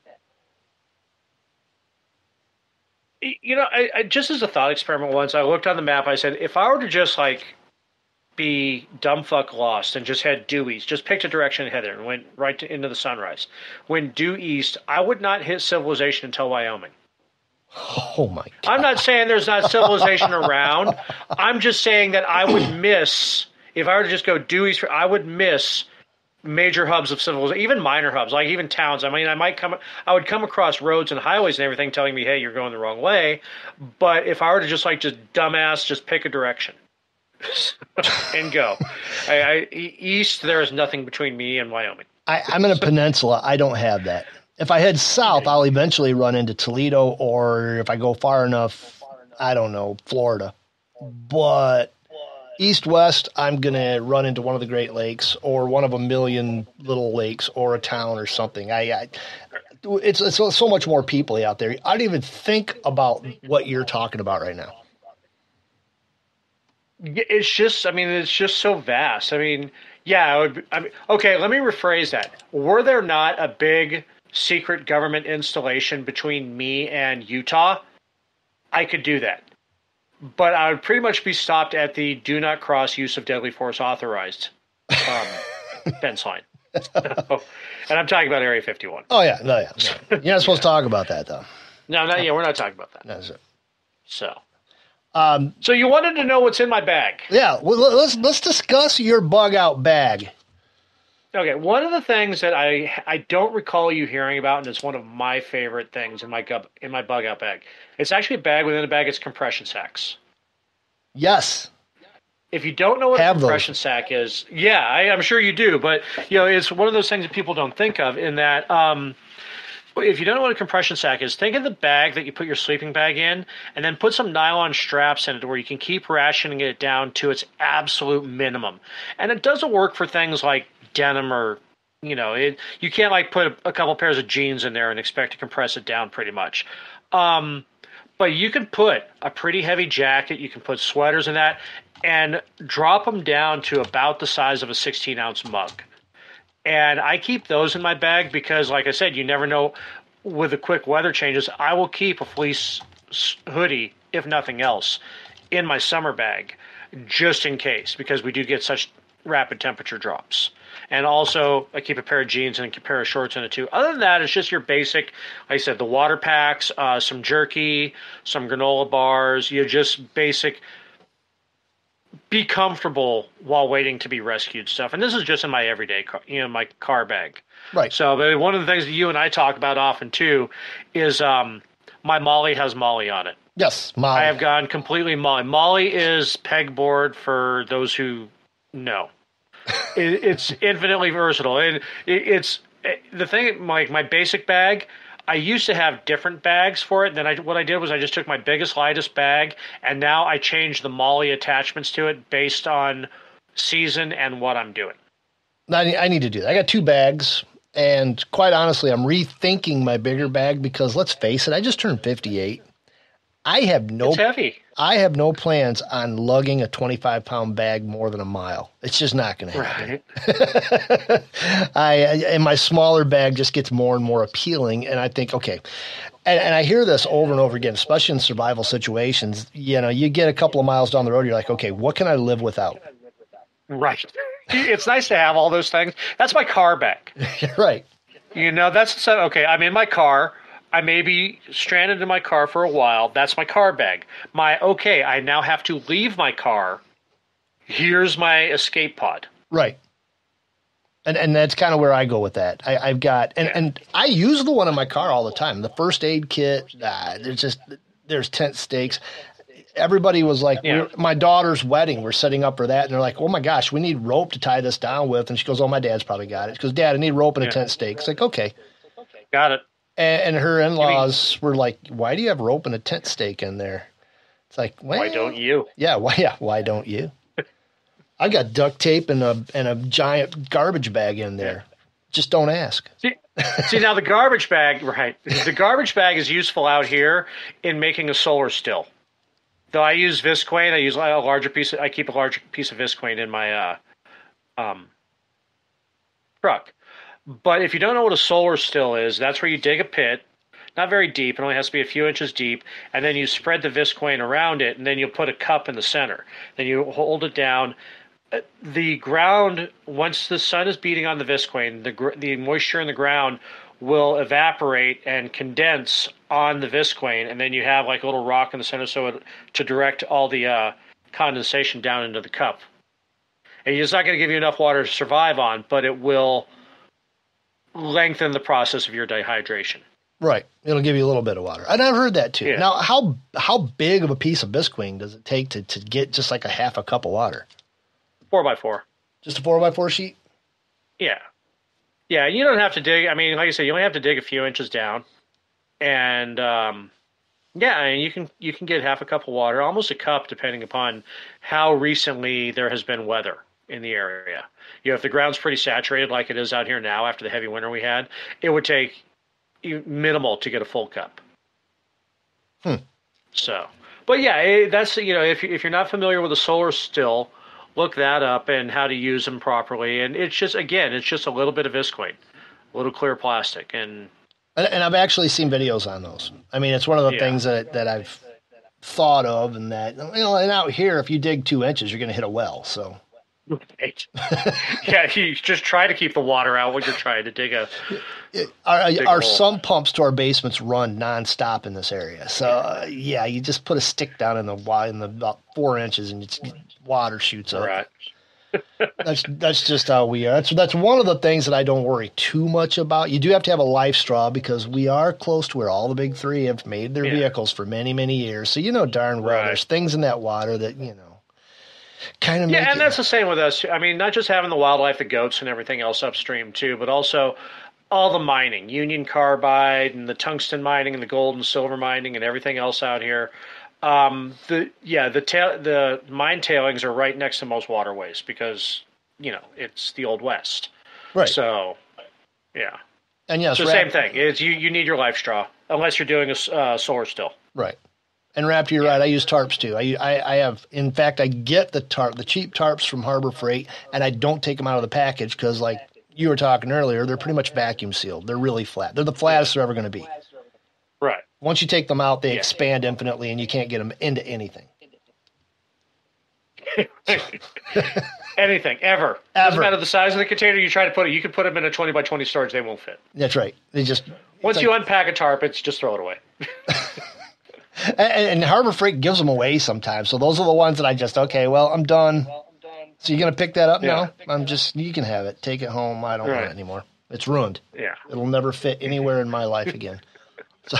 I just as a thought experiment once, I looked on the map, I said, if I were to just, be dumbfuck lost and just had due east, just picked a direction and head there and went right into the sunrise. When due east, I would not hit civilization until Wyoming. Oh, my God. I'm not saying there's not civilization around. I'm just saying that I would miss, if I were to just go due east, I would miss major hubs of civilization, even minor hubs, even towns. I would come across roads and highways and everything telling me, hey, you're going the wrong way. But if I were to just dumbass, just pick a direction and go. East, there is nothing between me and Wyoming. I'm in a peninsula. I don't have that. If I head south, I'll eventually run into Toledo, or if I go far enough, I don't know, Florida. But east-west, I'm going to run into one of the Great Lakes or one of a million little lakes or a town or something. It's so much more people out there. I don't even think about what you're talking about right now. It's just, it's just so vast. Okay, let me rephrase that. Were there not a big secret government installation between me and Utah, I could do that. But I would pretty much be stopped at the do not cross use of deadly force authorized fence line. And I'm talking about Area 51. Oh, yeah. No, yeah. You're not supposed to talk about that, though. No, we're not talking about that. That's it. So you wanted to know what's in my bag. Yeah, well, let's discuss your bug out bag. Okay, one of the things that I don't recall you hearing about, and it's one of my favorite things in my bug out bag. It's actually a bag within a bag. It's compression sacks. Yes. If you don't know what a compression sack is, I'm sure you do. But it's one of those things that people don't think of. In that, if you don't know what a compression sack is, think of the bag that you put your sleeping bag in, and then put some nylon straps in it where you can keep rationing it down to its absolute minimum. And it doesn't work for things like denim or You can't like put a couple pairs of jeans in there and expect to compress it down pretty much. But you can put a pretty heavy jacket, you can put sweaters in that, and drop them down to about the size of a 16-ounce mug. And I keep those in my bag because, like I said, you never know with the quick weather changes. I will keep a fleece hoodie, if nothing else, in my summer bag just in case, because we do get such rapid temperature drops. And also, I keep a pair of jeans and a pair of shorts in it too. Other than that, it's just your basic, like I said, the water packs, some jerky, some granola bars. You just basic, be comfortable while waiting to be rescued stuff. And this is just in my everyday, my car bag. Right. So but one of the things that you and I talk about often too is my Molly has Molly on it. Yes, Molly. I have gone completely Molly. Molly is pegboard for those who know. It's infinitely versatile, and it's the thing. My basic bag, I used to have different bags for it. Then what I did was I just took my biggest, lightest bag, and now I changed the Molly attachments to it based on season and what I'm doing. I need to do that. I got 2 bags, and quite honestly, I'm rethinking my bigger bag because let's face it, I just turned 58. It's heavy. I have no plans on lugging a 25-pound bag more than a mile. It's just not going to happen. Right. And my smaller bag just gets more and more appealing, and I think, okay. And I hear this over and over again, especially in survival situations. You get a couple of miles down the road, you're like, okay, what can I live without? Right. It's nice to have all those things. That's my car bag. Right. Okay, I'm in my car. I may be stranded in my car for a while. That's my car bag. I now have to leave my car. Here's my escape pod. Right. And that's kind of where I go with that. I've got, and I use the one in my car all the time. The first aid kit, there's tent stakes. Everybody was like, my daughter's wedding, we're setting up for that. And they're like, oh my gosh, we need rope to tie this down with. And she goes, oh, my dad's probably got it. She goes, Dad, I need rope and a tent stake. It's like, okay. Got it. And her in-laws were like, why do you have rope and a tent stake in there? It's like, well, why don't you? Yeah, why don't you? I got duct tape and a giant garbage bag in there. Just don't ask. See, now the garbage bag, right? The garbage bag is useful out here in making a solar still. Though I use Visqueen, I keep a larger piece of Visqueen in my truck. But if you don't know what a solar still is, that's where you dig a pit, not very deep, it only has to be a few inches deep, and then you spread the Visqueen around it, and then you put a cup in the center. Then you hold it down. The ground, once the sun is beating on the Visqueen, the moisture in the ground will evaporate and condense on the Visqueen, and then you have like a little rock in the center to direct all the condensation down into the cup. And it's not going to give you enough water to survive on, but it will lengthen the process of your dehydration. Right. It'll give you a little bit of water. And I've heard that too. Yeah. Now, how big of a piece of Visqueen does it take to get just like a half a cup of water? 4x4. Just a 4x4 sheet? Yeah. Yeah, you don't have to dig. I mean, like I said, you only have to dig a few inches down. And, you can get half a cup of water, almost a cup, depending upon how recently there has been weather in the area. If the ground's pretty saturated like it is out here now after the heavy winter we had, it would take minimal to get a full cup. So, but yeah, that's, if you're not familiar with a solar still, look that up and how to use them properly. And it's just a little bit of Visqueen, a little clear plastic. And I've actually seen videos on those. I mean, it's one of the things that I've thought of, and that, and out here, if you dig 2 inches, you're going to hit a well. So. Right. Yeah, you just try to keep the water out when you're trying to dig a. Our sump pumps to our basements run nonstop in this area. So you just put a stick down in about 4 inches and water shoots up. Right. That's just how we are. That's one of the things that I don't worry too much about. You do have to have a life straw because we are close to where all the big three have made their vehicles for many, many years. So darn well there's things in that water that kind of and that's the same with us. I mean, not just having the wildlife, the goats and everything else upstream too, but also all the mining, Union Carbide and the tungsten mining and the gold and silver mining and everything else out here. The mine tailings are right next to most waterways because it's the Old West. Right. So Yeah. And yes, so same thing. It's you need your life straw unless you're doing a solar still. Right. And Raptor, you're right. I use tarps too. I have, in fact, I get the cheap tarps from Harbor Freight, and I don't take them out of the package because, like you were talking earlier, they're pretty much vacuum sealed. They're really flat. They're the flattest they're ever going to be. Right. Once you take them out, they expand infinitely, and you can't get them into anything. Anything, ever. Doesn't matter the size of the container you try to put it. You can put them in a 20 by 20 storage. They won't fit. That's right. They just once you unpack a tarp, it's just throw it away. and Harbor Freight gives them away sometimes. So those are the ones that I just, okay, well, I'm done. So you're going to pick that up? Yeah. No, you can have it. Take it home. I don't want it anymore. It's ruined. Yeah. It'll never fit anywhere in my life again. So.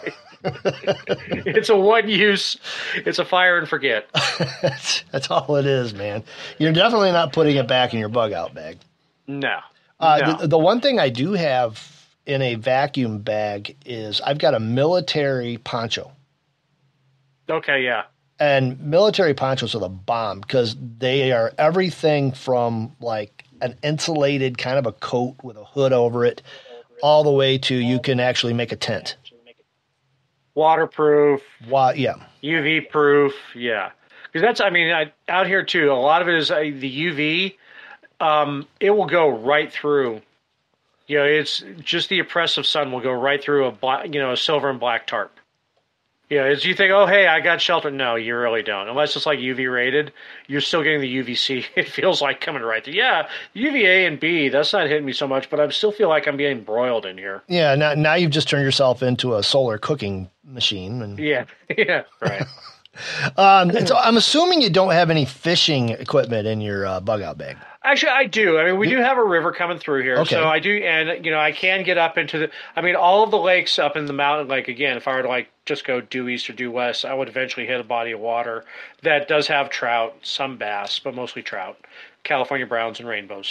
It's a one use. It's a fire and forget. That's all it is, man. You're definitely not putting it back in your bug out bag. No. The one thing I do have in a vacuum bag is I've got a military poncho. Okay, yeah. And military ponchos are the bomb because they are everything from like an insulated kind of a coat with a hood over it all the way to you can actually make a tent. Waterproof. Yeah. UV proof. Yeah. Because that's, out here too, a lot of it is the UV. It will go right through. It's just the oppressive sun will go right through a silver and black tarp. As you think, oh, hey, I got shelter. No, you really don't. Unless it's like UV rated, you're still getting the UVC. It feels like coming right through. Yeah, UVA and B, that's not hitting me so much, but I still feel like I'm getting broiled in here. Yeah, now you've just turned yourself into a solar cooking machine. And... Yeah, right. So I'm assuming you don't have any fishing equipment in your bug out bag. Actually, I do. We do have a river coming through here, okay. So I do, and I can get up into all of the lakes up in the mountain. Like again, if I were to just go due east or due west, I would eventually hit a body of water that does have trout, some bass, but mostly trout, California browns and rainbows.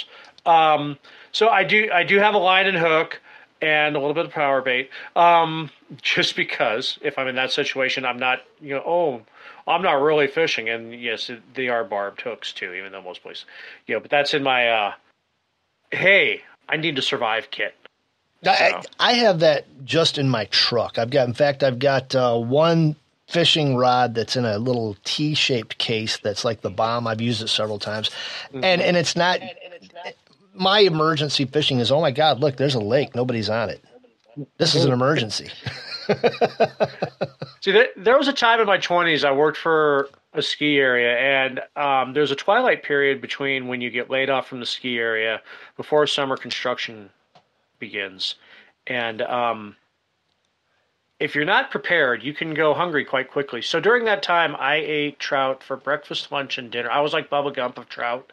So I do have a line and hook and a little bit of power bait, just because if I'm in that situation, I'm not, I'm not really fishing, and yes, they are barbed hooks too, even though most places, but that's in my, hey, I need to survive kit. So. I have that just in my truck. I've got one fishing rod that's in a little T-shaped case that's like the bomb. I've used it several times, and it's not. My emergency fishing is, oh my God, look, there's a lake, nobody's on it. This is an emergency. See, there was a time in my 20s I worked for a ski area, and there's a twilight period between when you get laid off from the ski area before summer construction begins. And if you're not prepared, you can go hungry quite quickly. So during that time, I ate trout for breakfast, lunch, and dinner. I was like Bubba Gump of trout.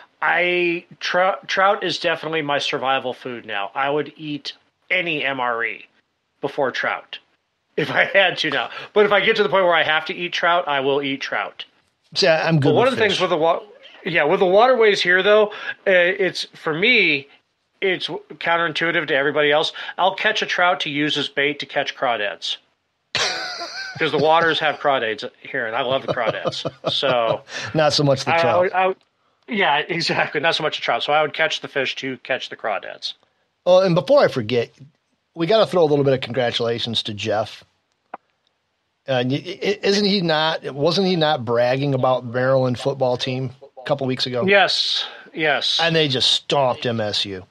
Trout is definitely my survival food now. I would eat any MRE before trout if I had to now. But if I get to the point where I have to eat trout, I will eat trout. See, I'm good. But one of the things with the waterways here, though, it's for me, it's counterintuitive to everybody else. I'll catch a trout to use as bait to catch crawdads. Because the waters have crawdads here, and I love the crawdads. So not so much the trout. Yeah, exactly. Not so much the trout. So I would catch the fish to catch the crawdads. Oh, and before I forget, we got to throw a little bit of congratulations to Jeff. Wasn't he not bragging about Maryland football team a couple weeks ago? Yes. And they just stomped MSU.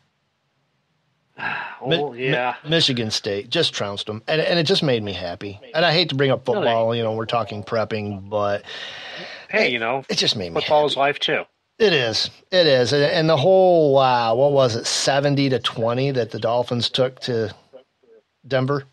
Oh, yeah. Michigan State just trounced them. And it just made me happy. And I hate to bring up football, we're talking prepping, but hey, it just made me football happy. is life too. It is. And the whole, what was it, 70-20 that the Dolphins took to Denver?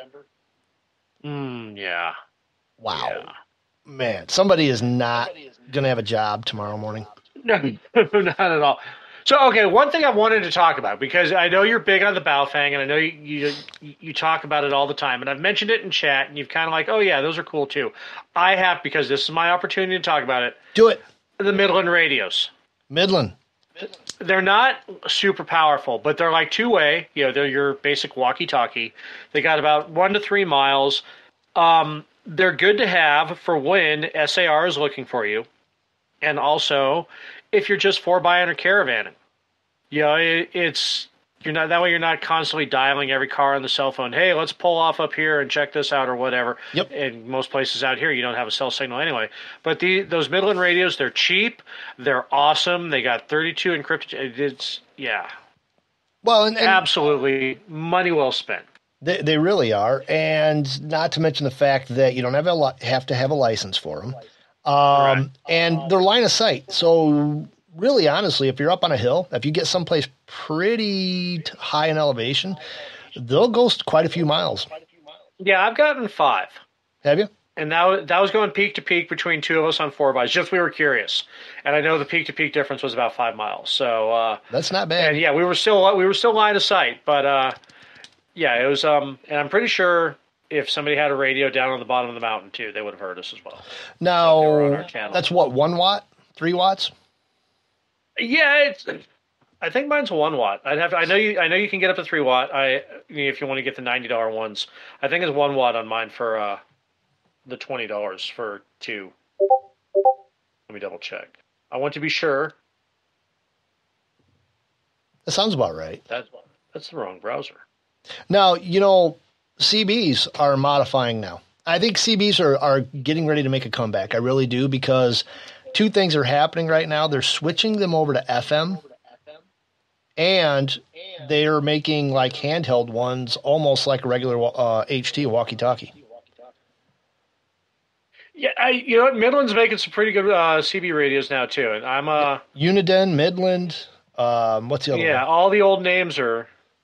Yeah. Wow. Yeah. Man, somebody is not going to have a job tomorrow morning. No, not at all. So, okay, one thing I wanted to talk about, because I know you're big on the Baofeng, and I know you talk about it all the time, and I've mentioned it in chat, and you've kind of like, oh, yeah, those are cool, too. I have, because this is my opportunity to talk about it. Do it. The Midland radios. Midland. They're not super powerful, but they're like two-way. They're your basic walkie-talkie. They got about 1 to 3 miles. They're good to have for when SAR is looking for you, and also if you're just 4x or caravanning. It's you're not constantly dialing every car on the cell phone. Hey, let's pull off up here and check this out or whatever. Yep. In most places out here, you don't have a cell signal anyway. But those Midland radios, they're cheap, they're awesome. They got 32 encrypted. It's Well, and absolutely money well spent. They really are, and not to mention the fact that you don't have to have a license for them, and they're line of sight. So really, honestly, if you're up on a hill, if you get someplace pretty high in elevation, they'll go quite a few miles. Yeah, I've gotten 5. Have you? And that was going peak to peak between two of us on 4x. Just we were curious, and I know the peak to peak difference was about 5 miles. So that's not bad. And yeah, we were still line of sight, but yeah, it was. And I'm pretty sure if somebody had a radio down on the bottom of the mountain too, they would have heard us as well. Now that's what, 1 watt, 3 watts. Yeah, I think mine's 1 watt. I know you can get up to 3 watt. If you want to get the $90 ones, I think it's 1 watt on mine for the $20 for 2. Let me double check. I want to be sure. That sounds about right. That's the wrong browser. Now, CBs are modifying now. I think CBs are getting ready to make a comeback. I really do, because 2 things are happening right now. They're switching them over to FM, and they're making like handheld ones almost like a regular HT walkie-talkie. Yeah, Midland's making some pretty good CB radios now too, and I'm Uniden, Midland. What's the other one? Yeah, all the old names are.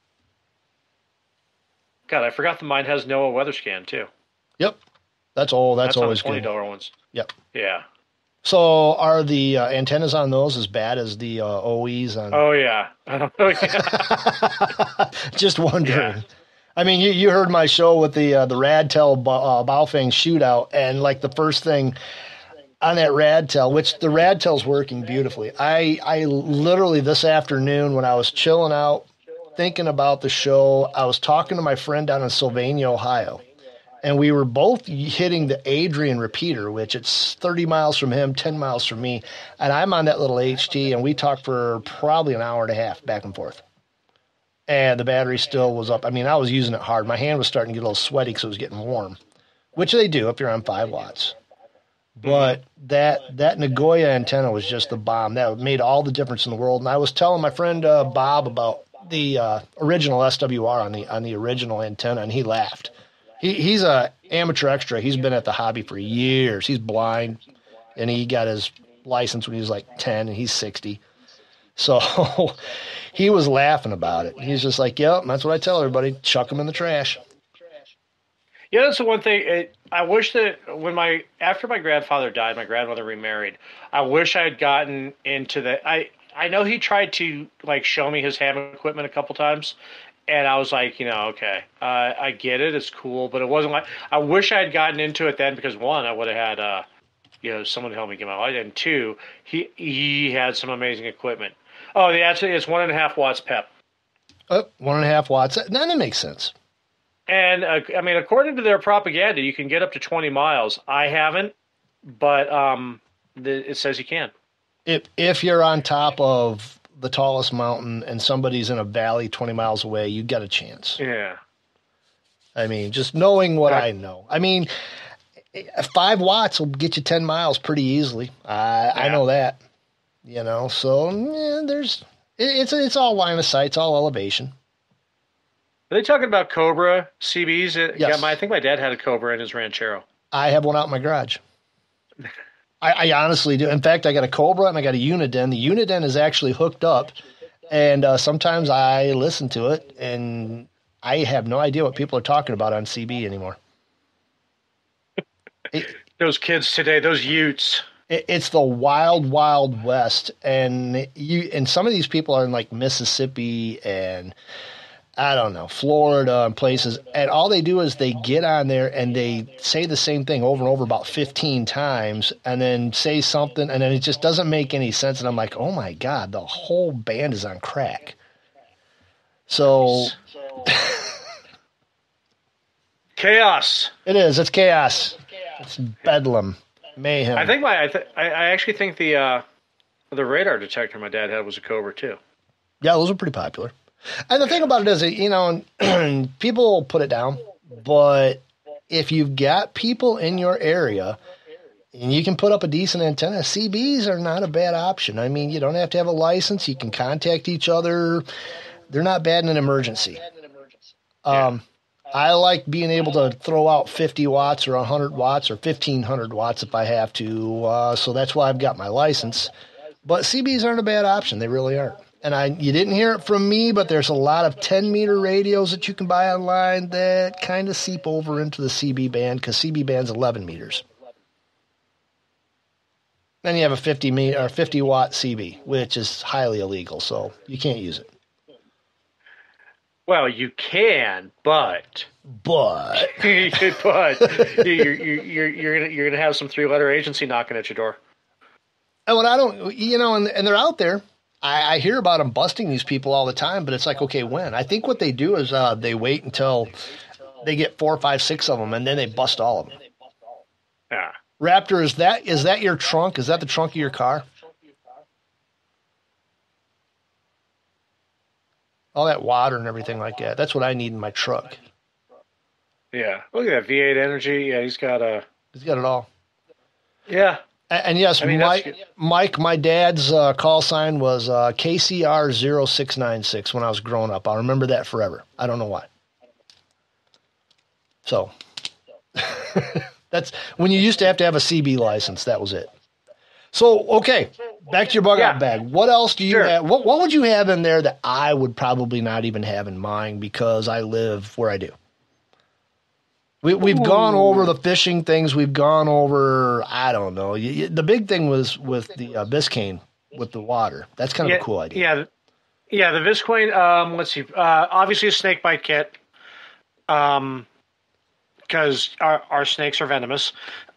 God, I forgot that mine has NOAA weather scan too. Yep, that's always on the $20 good. ones. Yep. Yeah. So are the antennas on those as bad as the OEs on? Oh yeah. Oh yeah. Just wondering. Yeah. I mean, you heard my show with the Radtel Baofeng shootout, and like the first thing on that Radtel, which the Radtel's working beautifully. I literally this afternoon when I was chilling out, thinking about the show, I was talking to my friend down in Sylvania, Ohio, and we were both hitting the Adrian repeater, which it's 30 miles from him, 10 miles from me, and I'm on that little HT, and we talked for probably an hour and a half back and forth. And the battery still was up. I mean, I was using it hard. My hand was starting to get a little sweaty because it was getting warm, which they do if you're on 5 watts. But that Nagoya antenna was just the bomb. That made all the difference in the world. And I was telling my friend Bob about the original SWR on the original antenna, and he laughed. He's a amateur extra. He's been at the hobby for years. He's blind, and he got his license when he was like 10, and he's 60. So he was laughing about it. He's just like, yep, that's what I tell everybody. Chuck them in the trash. Yeah, that's the one thing. I wish that after my grandfather died, my grandmother remarried. I wish I had gotten into that. I know he tried to like show me his ham equipment a couple times, and I was like, okay, I get it, it's cool, but it wasn't like I wish I had gotten into it then, because 1, I would have had someone to help me get my light, and 2, he had some amazing equipment. Oh, actually, it's 1.5 watts PEP. 1.5 watts. Now that makes sense. And I mean, according to their propaganda, you can get up to 20 miles. I haven't, but it says you can. If you're on top of the tallest mountain and somebody's in a valley 20 miles away, you got a chance. Yeah. I mean, just knowing what I know. I mean, 5 watts will get you 10 miles pretty easily. I know that. So it's all line of sight, it's all elevation. Are they talking about Cobra CBs? Yes. Yeah, I think my dad had a Cobra in his Ranchero. I have one out in my garage. I honestly do. In fact, I got a Cobra and I got a Uniden. The Uniden is actually hooked up, and sometimes I listen to it, and I have no idea what people are talking about on CB anymore. Those kids today, those Utes. It's the wild, wild west, and some of these people are in like Mississippi and I don't know, Florida and places, and all they do is they get on there and they say the same thing over and over about 15 times, and then say something, and then it just doesn't make any sense, and I'm like, oh my God, the whole band is on crack. So chaos. It is. It's chaos. It's bedlam. Mayhem. I think I actually think the radar detector my dad had was a Cobra too. Yeah, those are pretty popular. And the thing about it is, that, people put it down, but if you've got people in your area and you can put up a decent antenna, CBs are not a bad option. I mean, you don't have to have a license. You can contact each other. They're not bad in an emergency. I like being able to throw out 50 watts or 100 watts or 1,500 watts if I have to. So that's why I've got my license. But CBs aren't a bad option. They really aren't. And you didn't hear it from me, but there's a lot of 10-meter radios that you can buy online that kind of seep over into the CB band because CB band's 11 meters. Then you have a 50-watt CB, which is highly illegal, so you can't use it. Well, you can, but you're gonna have some 3-letter agency knocking at your door. And when I don't, and they're out there. I hear about them busting these people all the time, but it's like, okay, when? I think what they do is they wait until they get 4, 5, 6 of them, and then they bust all of them. Yeah. Raptor, is that your trunk? Is that the trunk of your car? All that water and everything like that. That's what I need in my truck. Yeah. Look at that V8 Energy. Yeah, he's got it all. Yeah. And yes, Mike, my dad's call sign was KCR0696 when I was growing up. I'll remember that forever. I don't know why. So that's when you used to have a CB license. That was it. So, okay, back to your bug out bag. What else do you have? What would you have in there that I would probably not even have in mind because I live where I do? We've gone over the fishing things. We've gone over, I don't know. The big thing was with the Biscayne with the water. That's kind of a cool idea. Yeah, the Biscayne, let's see. Obviously a snake bite kit because our snakes are venomous.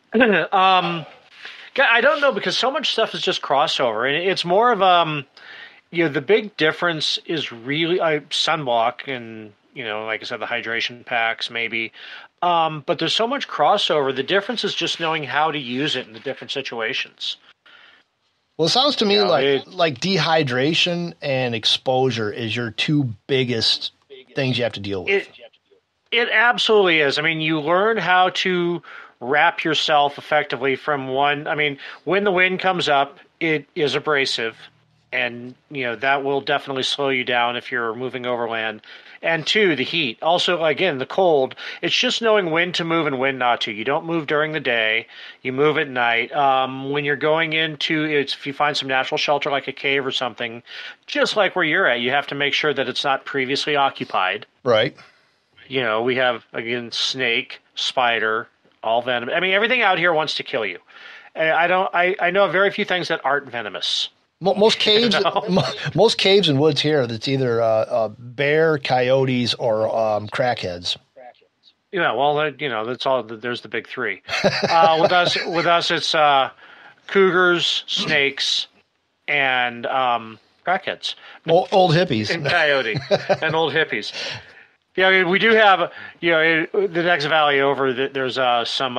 I don't know because so much stuff is just crossover. And it's more of, the big difference is really sunblock and, like I said, the hydration packs maybe. But there's so much crossover. The difference is just knowing how to use it in the different situations. Well, it sounds to me like dehydration and exposure is your two biggest things you have to deal with. It absolutely is. I mean, you learn how to wrap yourself effectively from one. I mean, when the wind comes up, it is abrasive. And, that will definitely slow you down if you're moving overland. And 2, the heat. Also, again, the cold. It's just knowing when to move and when not to. You don't move during the day. You move at night. When you're going into, if you find some natural shelter like a cave or something, just like where you're at, you have to make sure that it's not previously occupied. Right. We have, again, snake, spider, all venom. I mean, everything out here wants to kill you. I know very few things that aren't venomous. Most caves, most caves and woods here, that's either bear, coyotes, or crackheads. Yeah, well, that's all. There's the big 3. With us, it's cougars, snakes, and crackheads. Old hippies and coyote and old hippies. Yeah, we do have. The next valley over, there's some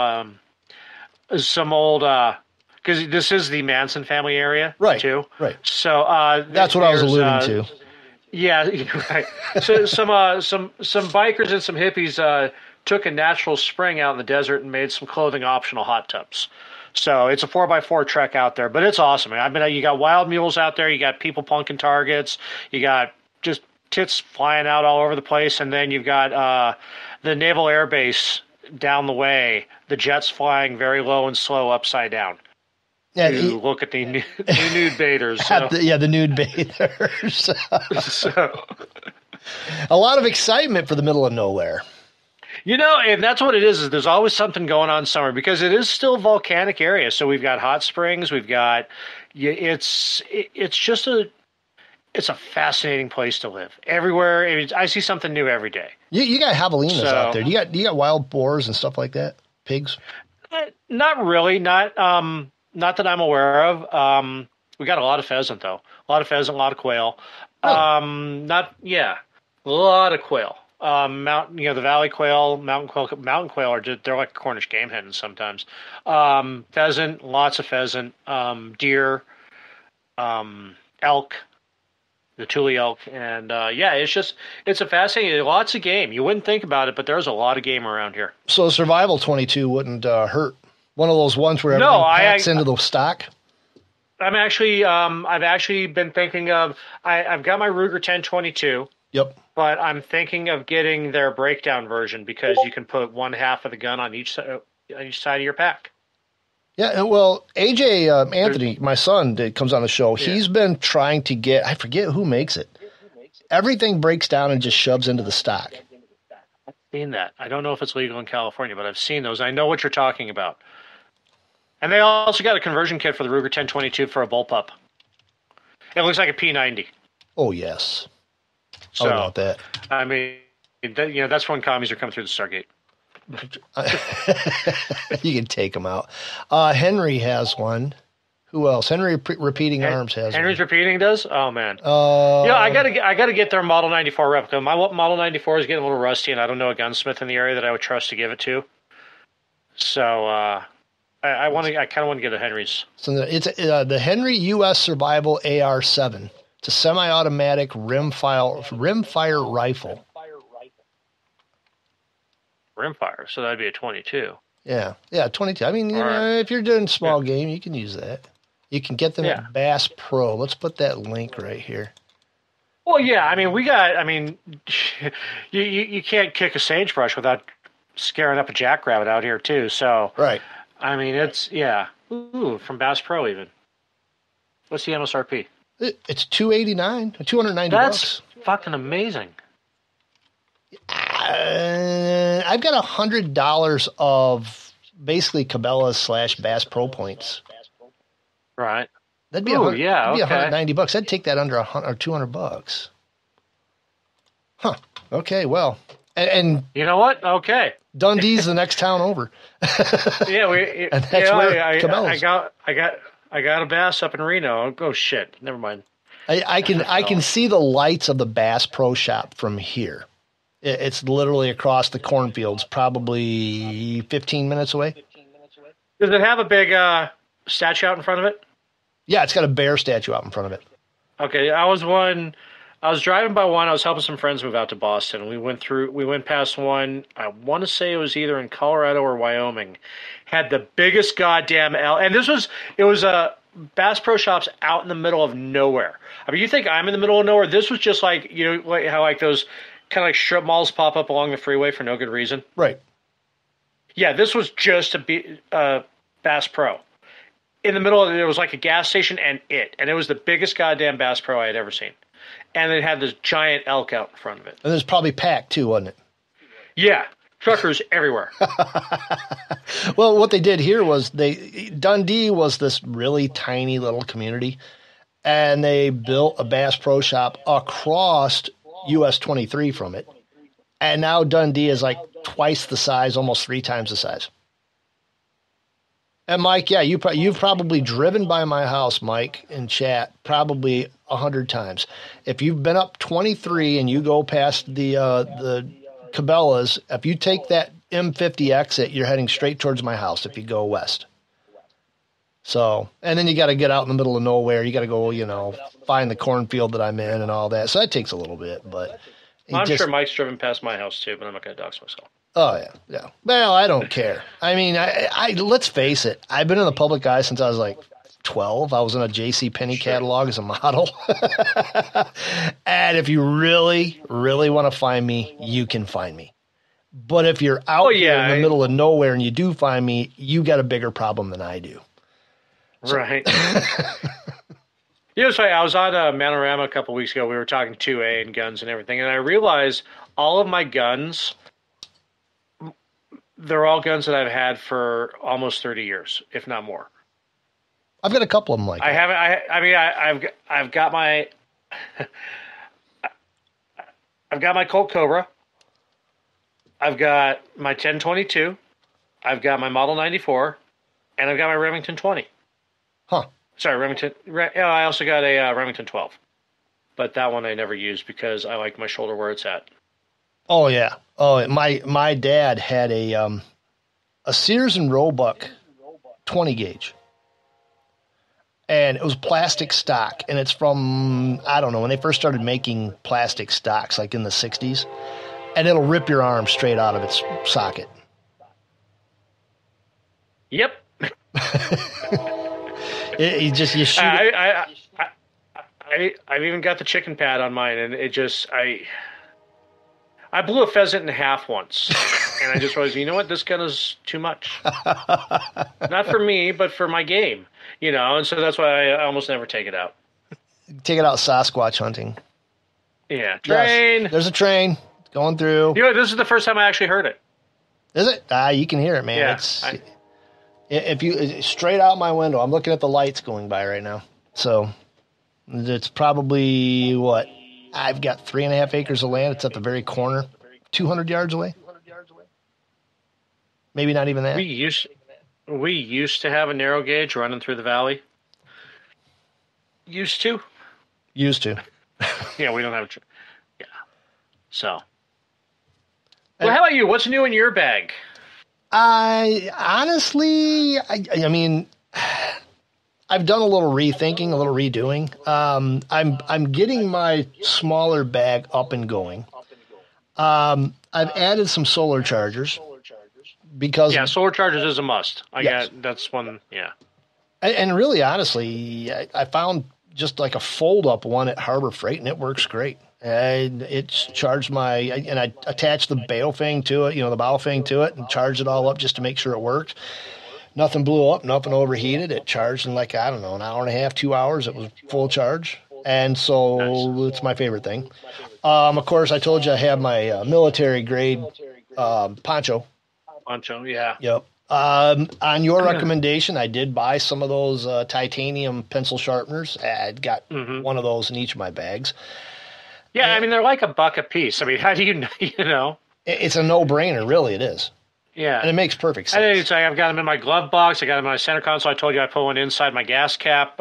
old. Because this is the Manson family area, right? Too, right. So that's what I was alluding to. Yeah, right. So some bikers and some hippies took a natural spring out in the desert and made some clothing optional hot tubs. So it's a 4x4 trek out there, but it's awesome. You got wild mules out there, you got people punking targets, you got just tits flying out all over the place, and then you've got the Naval Air Base down the way, the jets flying very low and slow upside down. Yeah, look at the nude baiters. So. The nude baiters. So. A lot of excitement for the middle of nowhere. And that's what it is there's always something going on somewhere because it is still a volcanic area. So we've got hot springs. We've got, it's a fascinating place to live. Everywhere, I see something new every day. You got javelinas out there. Do you got wild boars and stuff like that? Pigs? Not really. Not that I'm aware of. We got a lot of pheasant though. A lot of pheasant, a lot of quail. Really? A lot of quail. The valley quail, mountain quail they're like Cornish game hens sometimes. Pheasant, lots of pheasant. Deer, elk. the Thule elk, and it's a fascinating, lots of game. You wouldn't think about it, but there's a lot of game around here. So a survival 22 wouldn't hurt. One of those ones where everything packs into the stock. I've actually been thinking of. I've got my Ruger 1022. Yep. But I'm thinking of getting their breakdown version because you can put one half of the gun on each side of your pack. Yeah, well, AJ Anthony, my son, that comes on the show. Yeah. He's been trying to get. I forget who makes it. Everything breaks down and just shoves into the stock. I've seen that. I don't know if it's legal in California, but I've seen those. I know what you're talking about. And they also got a conversion kit for the Ruger 1022 for a bullpup. It looks like a P90. Oh, yes. So, how about that? I mean, that's when commies are coming through the Stargate. You can take them out. Henry has one. Who else? Henry Repeating Arms has Henry's one. Repeating does? Oh, man. I gotta get their Model 94 replica. My Model 94 is getting a little rusty, and I don't know a gunsmith in the area that I would trust to give it to. So, I kind of want to get a Henry's. So it's the Henry U.S. Survival AR-7. It's a semi-automatic rimfire rifle. Rimfire, so that'd be a 22. Yeah, 22. I mean, if you're doing small game, you can use that. You can get them at Bass Pro. Let's put that link right here. Well, yeah, I mean, you can't kick a sagebrush without scaring up a jackrabbit out here too. So, right. I mean, it's from Bass Pro even. What's the MSRP? It's $289, $290. That's fucking amazing. I've got $100 of basically Cabela's / Bass Pro points. Right. That'd be $190. I'd take that under $200. Huh. Okay. Well, and you know what? Okay. Dundee's the next town over. And that's where Cabela's. I got a Bass up in Reno. Oh shit! Never mind. I can see the lights of the Bass Pro Shop from here. It's literally across the cornfields, probably 15 minutes away. Does it have a big statue out in front of it? Yeah, it's got a bear statue out in front of it. Okay, I was driving by one. I was helping some friends move out to Boston. We went past one. I want to say it was either in Colorado or Wyoming. Had the biggest goddamn elk, and it was a Bass Pro Shops out in the middle of nowhere. I mean, you think I'm in the middle of nowhere? This was just like how like those kind of like strip malls pop up along the freeway for no good reason. Right. Yeah, this was just a Bass Pro. In the middle of it, there was like a gas station and it was the biggest goddamn Bass Pro I had ever seen. And it had this giant elk out in front of it. And it was probably packed too, wasn't it? Yeah. Truckers everywhere. Well, what they did here was Dundee was this really tiny little community, and they built a Bass Pro Shop across US 23 from it. And now Dundee is like twice the size, almost 3 times the size. And Mike, yeah, you've probably driven by my house, Mike, in chat, probably 100 times. If you've been up 23 and you go past the Cabela's, if you take that M50 exit, you're heading straight towards my house if you go west. So, and then you got to get out in the middle of nowhere. You got to go, find the cornfield that I'm in and all that. So that takes a little bit, but I'm sure Mike's driven past my house too, but I'm not going to dox myself. Oh yeah. Well, I don't care. I mean, I let's face it. I've been in the public eye since I was like 12. I was in a J.C. Penney catalog as a model. And if you really, really want to find me, you can find me. But if you're out here in the middle of nowhere and you do find me, you got a bigger problem than I do. So. Right. It's funny. I was on Manorama a couple weeks ago. We were talking 2A and guns and everything, and I realized all of my guns, they're all guns that I've had for almost 30 years, if not more. I've got a couple of them like that. I've got my I've got my Colt Cobra. I've got my 1022. I've got my Model 94, and I've got my Remington 20. Huh. Sorry, Remington. I also got a Remington 12, but that one I never used because I like my shoulder where it's at. Oh yeah. Oh, my dad had a Sears and Roebuck 20 gauge, And it was plastic stock, and it's from, I don't know, when they first started making plastic stocks, like in the 60s, and it'll rip your arm straight out of its socket. Yep. You shoot I've even got the chicken pad on mine, and it just, I blew a pheasant in half once, and I just realized, you know what, this gun is too much. Not for me, but for my game, and so that's why I almost never take it out. Take it out Sasquatch hunting. Yeah, train. Yes, there's a train going through. This is the first time I actually heard it. Is it? You can hear it, man. Yeah, if you straight out my window, I'm looking at the lights going by right now. So it's probably what? I've got 3.5 acres of land. It's at the very corner, 200 yards away. Maybe not even that. We used to have a narrow gauge running through the valley. Used to. Yeah, we don't have. Yeah. So. Well, how about you? What's new in your bag? Honestly, I mean, I've done a little rethinking, a little redoing. I'm getting my smaller bag up and going. I've added some solar chargers because solar chargers is a must. That's one. Yeah, and really, honestly, I found just like a fold up one at Harbor Freight, and it works great. And it's charged and I attached the bow thing to it, the bow thing to it, and charged it all up just to make sure it worked. Nothing blew up, nothing overheated. It charged in like, I don't know, an hour and a half, 2 hours. It was full charge. And so It's my favorite thing. Of course, I told you I have my military grade poncho. Poncho, yeah. Yep. On your recommendation, I did buy some of those titanium pencil sharpeners. I got one of those in each of my bags. Yeah, I mean, they're like $1 a piece. I mean, how do you know? It's a no-brainer, really, it is. Yeah. And it makes perfect sense. I've got them in my glove box. I got them in my center console. I told you I put one inside my gas cap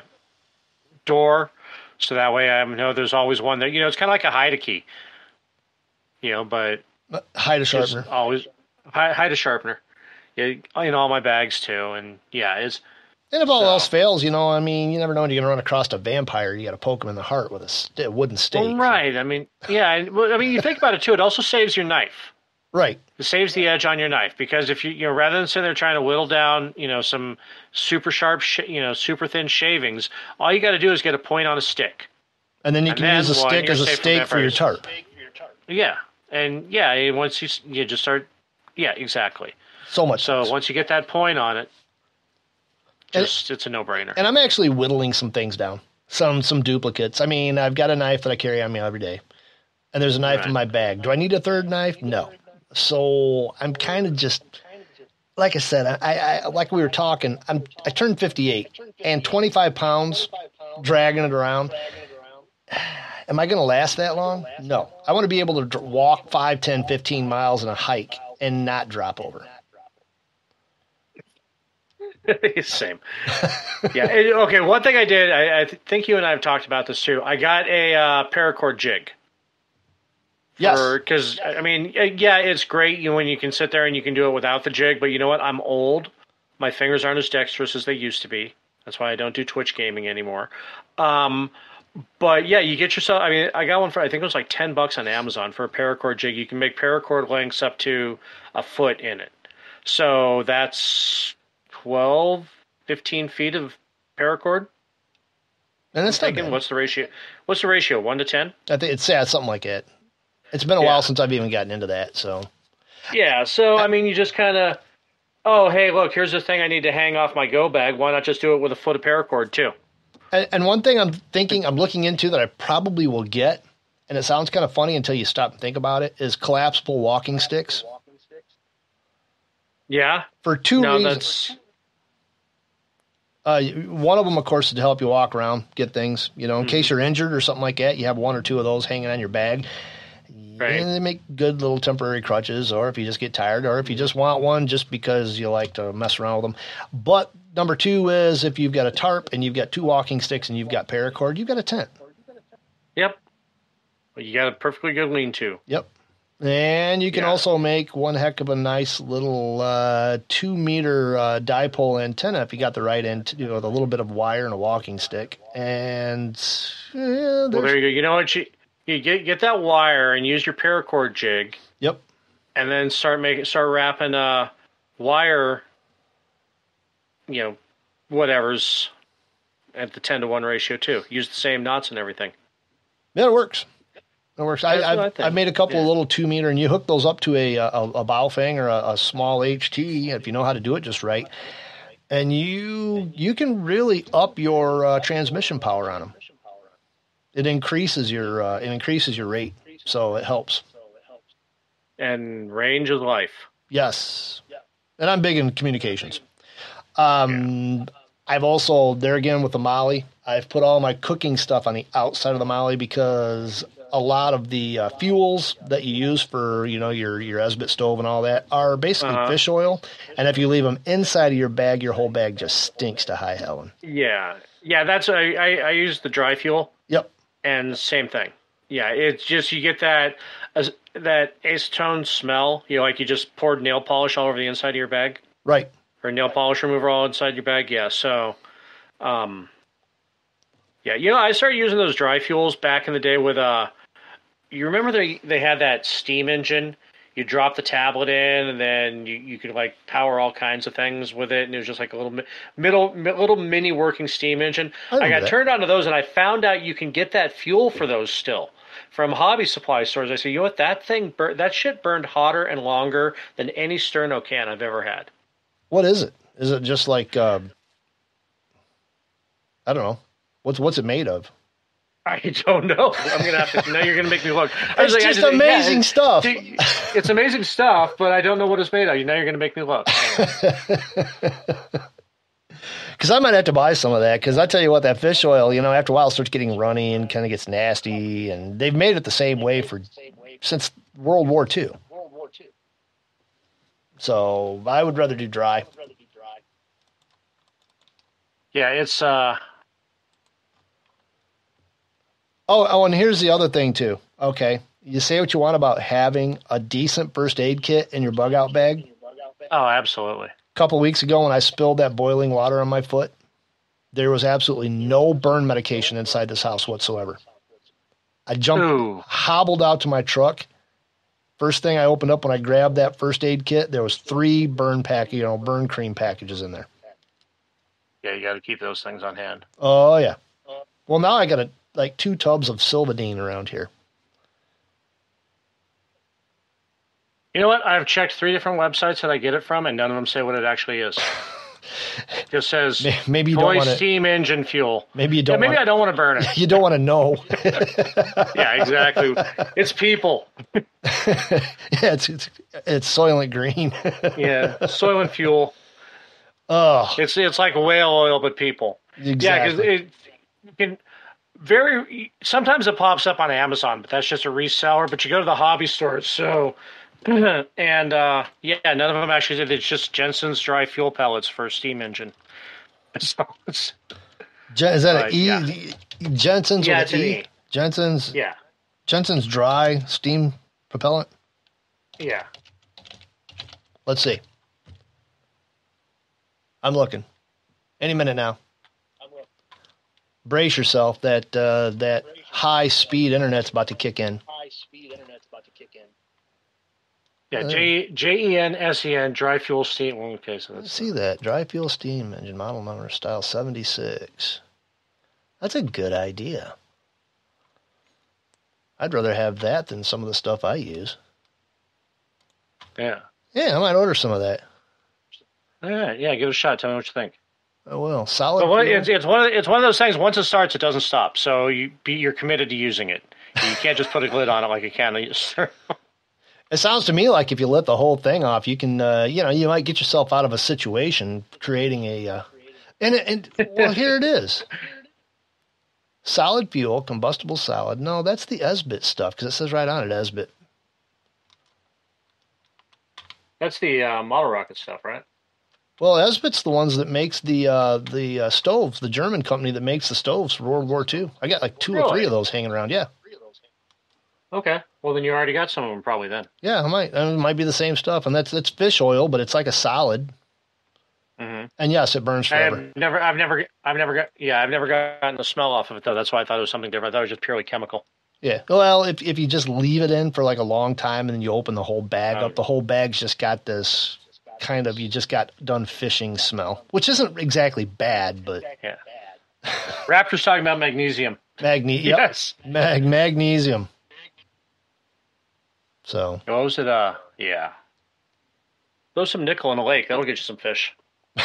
door, so that way I know there's always one there. It's kind of like a hide key, but hide a sharpener. Always hide a sharpener. Yeah, in all my bags too, and it's. And if all else fails, you never know when you're going to run across a vampire. You got to poke him in the heart with a wooden stake. Well, right. I mean, you think about it too. It also saves your knife. Right. It saves the edge on your knife because if you rather than sitting there trying to whittle down, some super sharp, super thin shavings, all you got to do is get a point on a stick. And then you can use a stick as a stake for your tarp. Yeah. And once you just start, exactly. So much. So once you get that point on it, it's a no-brainer. And I'm actually whittling some things down, some duplicates. I mean, I've got a knife that I carry on me every day, and there's a knife in my bag. Do I need a third knife? No. So I'm kind of just, like I said, I like we were talking, I turned 58, and 25 pounds dragging it around. Am I going to last that long? No. I want to be able to walk 5, 10, 15 miles in a hike and not drop over. Same. Yeah. Okay. One thing I did, I think you and I have talked about this too. I got a paracord jig. Yes. Because, it's great when you can sit there and you can do it without the jig. But you know what? I'm old. My fingers aren't as dexterous as they used to be. That's why I don't do Twitch gaming anymore. But yeah, you get yourself. I got one for, I think it was like $10 on Amazon for a paracord jig. You can make paracord lengths up to a foot in it. So that's 12, 15 feet of paracord. And that's not bad. What's the ratio? 1 to 10? I think it's something like that. It's been a while since I've even gotten into that. So. Yeah. So you just kind of, oh hey, look, here's the thing I need to hang off my go bag. Why not just do it with a foot of paracord too? And one thing I'm looking into that I probably will get, and it sounds kind of funny until you stop and think about it, is collapsible walking sticks. Yeah. For two reasons. One of them, of course, is to help you walk around, get things, in case you're injured or something like that. You have 1 or 2 of those hanging on your bag. Right. And they make good little temporary crutches, or if you just get tired, or if you just want one just because you like to mess around with them. But number 2 is if you've got a tarp and you've got 2 walking sticks and you've got paracord, you've got a tent. Yep. Well, you got a perfectly good lean-to. Yep. And you can also make one heck of a nice little 2-meter dipole antenna if you got the right end, with a little bit of wire and a walking stick. And well, there you go. You know what? You get that wire and use your paracord jig. Yep. And then start wrapping wire. Whatever's at the 10-to-1 ratio too. Use the same knots and everything. Yeah, it works. It works. I've made a couple of little 2-meter, and you hook those up to a bow fang or a small HT if you know how to do it just right, and you can really up your transmission power on them. It increases your rate, so it helps. And range of life. Yes, and I'm big in communications. I've also, there again with the Molly, I've put all my cooking stuff on the outside of the Molly because a lot of the fuels that you use for, your Esbit stove and all that are basically fish oil. And if you leave them inside of your bag, your whole bag just stinks to high heaven. Yeah. Yeah, that's, I use the dry fuel. Yep. And same thing. Yeah, it's just, you get that acetone smell, like you just poured nail polish all over the inside of your bag. Right. Or nail polish remover all inside your bag, yeah. So, I started using those dry fuels back in the day with you remember they had that steam engine? You drop the tablet in, and then you could power all kinds of things with it, and it was just like a little mini working steam engine. I got turned on to those, and I found out you can get that fuel for those still from hobby supply stores. I said, you know what? That shit burned hotter and longer than any Sterno can I've ever had. What is it? Is it just like I don't know. What's it made of? I don't know. I'm gonna have to. Now you're gonna make me look. It's just amazing stuff. It's amazing stuff, but I don't know what it's made of. Now you're gonna make me look. Because I might have to buy some of that. Because I tell you what, that fish oil, after a while, it starts getting runny and kind of gets nasty. And they've made it the same way since World War II. So I would rather do dry. Yeah, it's Oh, and here's the other thing too. Okay, you say what you want about having a decent first aid kit in your bug out bag. Oh, absolutely. A couple weeks ago when I spilled that boiling water on my foot, there was absolutely no burn medication inside this house whatsoever. I hobbled out to my truck. First thing I opened up when I grabbed that first aid kit, there was 3 burn cream packages in there. Yeah, you got to keep those things on hand. Oh yeah. Well, now I got 2 tubs of Silvadine around here. You know what? I've checked 3 different websites that I get it from, and none of them say what it actually is. It just says maybe you don't want steam engine fuel. Maybe you don't. Maybe I don't want to burn it. You don't want to know. Yeah, exactly. It's people. Yeah, it's Soylent Green. Yeah, Soylent fuel. Oh, it's like whale oil, but people. Exactly. Yeah, because sometimes it pops up on Amazon, but that's just a reseller. But you go to the hobby stores, so. And none of them actually did. It's just Jensen's dry fuel pellets for a steam engine. So is that an E? Jensen's with an E? Jensen's. Yeah. Jensen's dry steam propellant. Yeah. Let's see. I'm looking. Any minute now. Brace yourself. That high speed internet's about to kick in. Yeah, JENSEN, dry fuel steam. Okay, so let's see that. Dry fuel steam engine, model number, style 76. That's a good idea. I'd rather have that than some of the stuff I use. Yeah. Yeah, I might order some of that. All right, yeah, give it a shot. Tell me what you think. I will. Solid. It's one of those things. Once it starts, it doesn't stop. So you're committed to using it. You can't just put a lid on it like a can. It sounds to me like if you let the whole thing off, you can, you might get yourself out of a situation creating well, here it is. Solid fuel, combustible solid. No, that's the Esbit stuff because it says right on it, Esbit. That's the model rocket stuff, right? Well, Esbit's the ones that makes the stoves, the German company that makes the stoves for World War II. I got 2 or 3 of those hanging around, yeah. Okay. Well, then you already got some of them probably then. Yeah, it might be the same stuff, and it's fish oil, but it's like a solid. Mm-hmm. And yes, it burns forever. I've never gotten the smell off of it though. That's why I thought it was something different. I thought it was just purely chemical. Yeah. Well, if you just leave it in for like a long time and then you open the whole bag up, the whole bag's just got this kind of, you just got done fishing smell, which isn't exactly bad, but. Yeah. Raptor's talking about magnesium. Yes. Magnesium. So. What was it? Yeah. Throw some nickel in a lake. That'll get you some fish.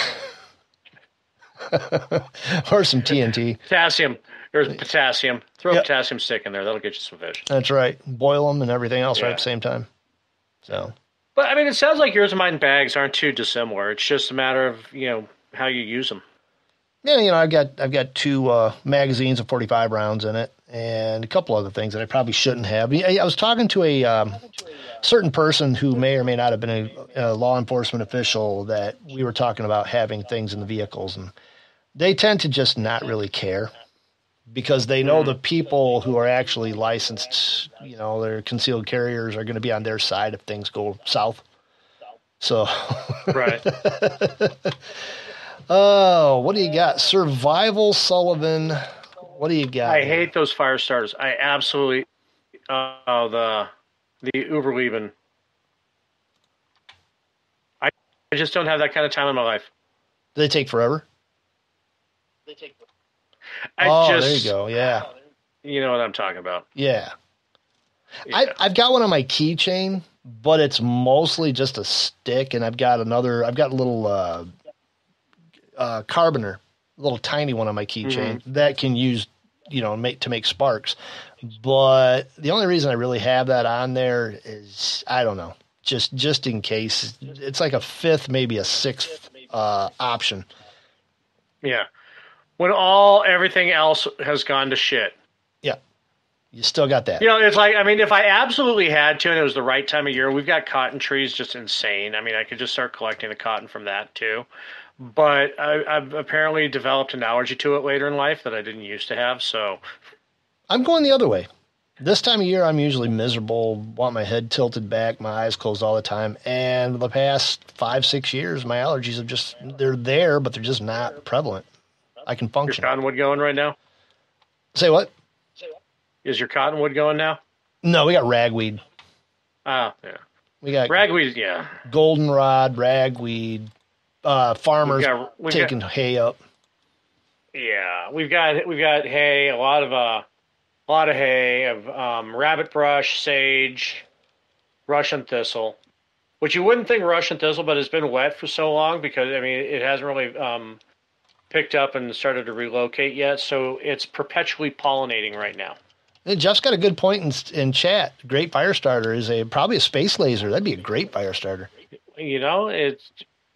Or some TNT. Potassium. There's potassium. Throw a potassium stick in there. That'll get you some fish. That's right. Boil them and everything else right at the same time. So. But I mean, it sounds like yours and mine bags aren't too dissimilar. It's just a matter of how you use them. Yeah, I've got 2 magazines of 45 rounds in it, and a couple other things that I probably shouldn't have. I was talking to a certain person who may or may not have been a law enforcement official that we were talking about having things in the vehicles, and they tend to just not really care because they know the people who are actually licensed, they're concealed carriers, are going to be on their side if things go south. So, right. Oh, what do you got? Survival Sullivan. What do you got? I hate those fire starters. I absolutely the Uberleben. I just don't have that kind of time in my life. Do they take forever? There you go. Yeah. You know what I'm talking about. Yeah. I've got one on my keychain, but it's mostly just a stick, and I've got a little carboner, a little tiny one on my keychain that can use, to make sparks. But the only reason I really have that on there is, I don't know, just in case. It's like a 5th, maybe a 6th option. Yeah. When everything else has gone to shit. Yeah. You still got that. It's like, I mean, if I absolutely had to and it was the right time of year, we've got cotton trees just insane. I mean, I could just start collecting the cotton from that too. But I've apparently developed an allergy to it later in life that I didn't used to have. So I'm going the other way. This time of year, I'm usually miserable, want my head tilted back, my eyes closed all the time. And the past 5-6 years, my allergies they're there, but they're just not prevalent. I can function. Your cottonwood going right now? Say what? Is your cottonwood going now? No, we got ragweed. Ah, yeah. We got ragweed, yeah. Goldenrod, ragweed, farmers we've taking got hay up. Yeah, we've got hay, a lot of hay, of rabbit brush, sage, Russian thistle, which you wouldn't think Russian thistle, but it's been wet for so long because it hasn't really picked up and started to relocate yet, so it's perpetually pollinating right now. Hey, Jeff's got a good point in chat. Great fire starter is probably a space laser. That'd be a great fire starter. It's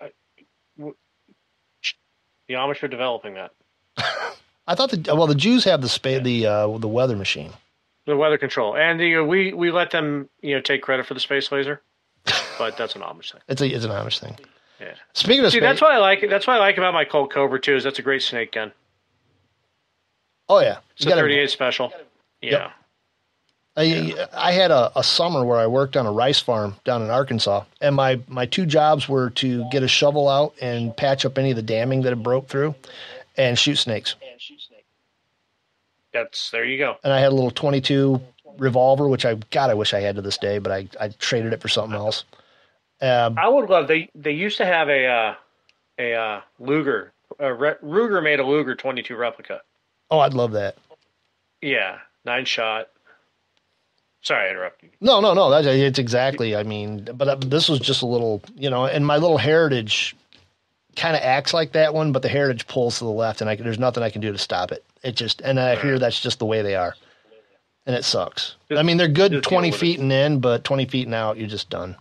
the Amish are developing that. I thought the Jews have the weather machine, the weather control, and we let them take credit for the space laser, but that's an Amish thing. It's an Amish thing. Yeah. Speaking of space, that's what I like. That's what I like about my Colt Cobra too. Is that's a great snake gun. Oh yeah, it's a 38 special. Yeah. Yep. I had a summer where I worked on a rice farm down in Arkansas, and my 2 jobs were to get a shovel out and patch up any of the damming that had broke through, and shoot snakes. There you go. And I had a little .22 revolver, which I wish I had to this day, but I traded it for something else. I would love. They used to have a Luger. Ruger made a Luger .22 replica. Oh, I'd love that. Yeah, 9-shot. Sorry, I interrupted you. No. It's exactly. I mean, but this was just a little, and my little Heritage kind of acts like that one, but the Heritage pulls to the left, and there's nothing I can do to stop it. And I hear that's just the way they are, and it sucks. I mean, they're good 20 feet and in, but 20 feet and out, you're just done.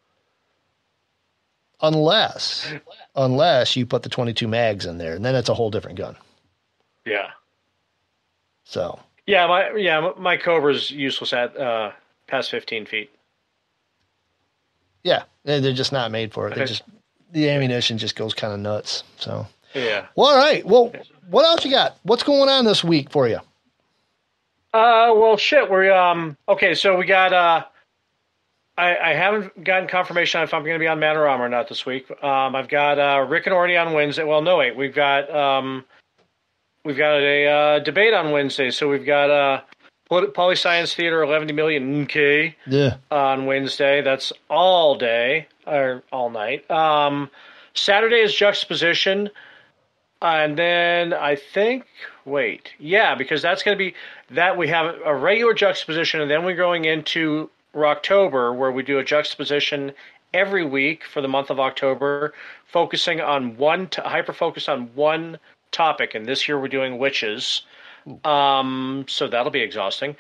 Unless you put the 22 mags in there, and then it's a whole different gun. Yeah. So. Yeah, my Cobra's useless at past 15 feet. Yeah, they're just not made for it. The ammunition just goes kind of nuts. So. Yeah. Well, all right. Well, what else you got? What's going on this week for you? Well, shit. We're okay. So we got. I haven't gotten confirmation if I'm going to be on Manorama or not this week. I've got Rick and Ordy on Wednesday. Well, no, wait. We've got a debate on Wednesday. So we've got Poli Science Theater 11 million K on Wednesday. That's all day or all night. Saturday is Juxtaposition. And then I think, because that's going to be that we have a regular Juxtaposition, and then we're going into Rocktober where we do a Juxtaposition every week for the month of October, focusing on hyper-focused on one topic. And this year we're doing witches. So that'll be exhausting.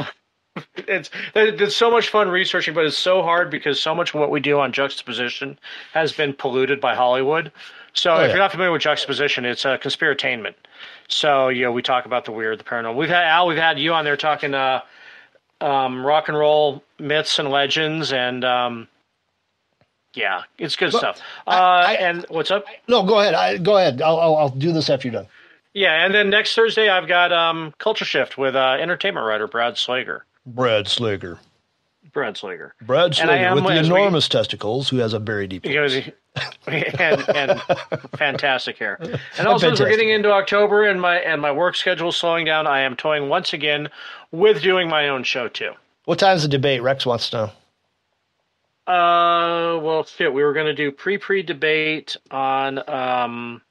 It's so much fun researching, but it's so hard because so much of what we do on Juxtaposition has been polluted by Hollywood. So if you're not familiar with Juxtaposition, it's a conspiratainment. So, we talk about the weird, the paranormal. We've had you on there talking rock and roll myths and legends, and it's good stuff. And what's up? No, go ahead. Go ahead. I'll do this after you're done. Yeah, and then next Thursday I've got Culture Shift with entertainment writer Brad Slager. Brad Slager with the enormous testicles, who has a very deep voice. and fantastic hair. And also, as we're getting into October and my work schedule is slowing down, I am toying once again with doing my own show too. What time's the debate? Rex wants to know. Well, shit, we were going to do pre-debate on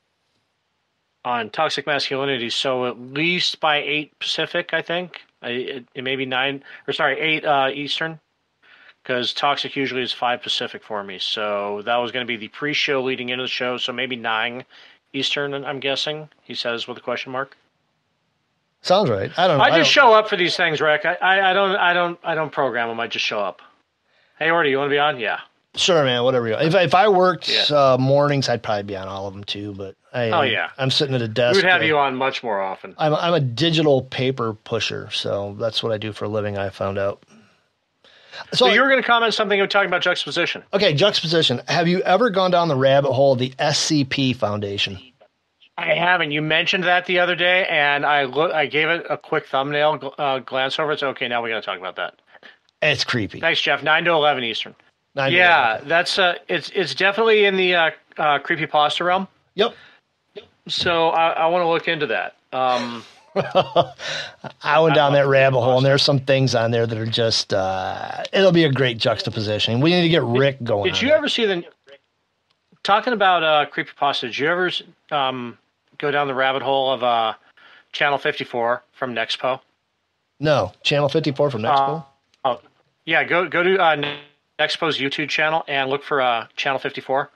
toxic masculinity, so at least by 8 Pacific, I think. It may be 8 Eastern, because toxic usually is 5 Pacific for me. So that was going to be the pre-show leading into the show, so maybe 9 Eastern, I'm guessing, he says with a question mark. Sounds right. I don't know. I just show up for these things, Rick. I don't program them. I just show up. Hey, Ordy, you want to be on? Yeah. Sure, man. Whatever you want. If I worked mornings, I'd probably be on all of them too. But I'm sitting at a desk. We would have you on much more often. I'm a digital paper pusher, so that's what I do for a living. I found out. So you were going to comment something you were talking about Juxtaposition. Okay, Juxtaposition. Have you ever gone down the rabbit hole of the SCP Foundation? I haven't. You mentioned that the other day, and I gave it a quick thumbnail glance over it. So okay, now we got to talk about that. It's creepy. Thanks, Jeff. 9 to 11 Eastern. That's it's definitely in the creepypasta realm. Yep. So I want to look into that. I went down that rabbit hole, and there's some things on there that are just it'll be a great juxtaposition. We need to get Rick going. Did you ever see talking about creepypasta? Did you ever go down the rabbit hole of Channel 54 from Nexpo? No, Channel 54 from Nexpo. Yeah, go to Nexpo's YouTube channel and look for Channel 54.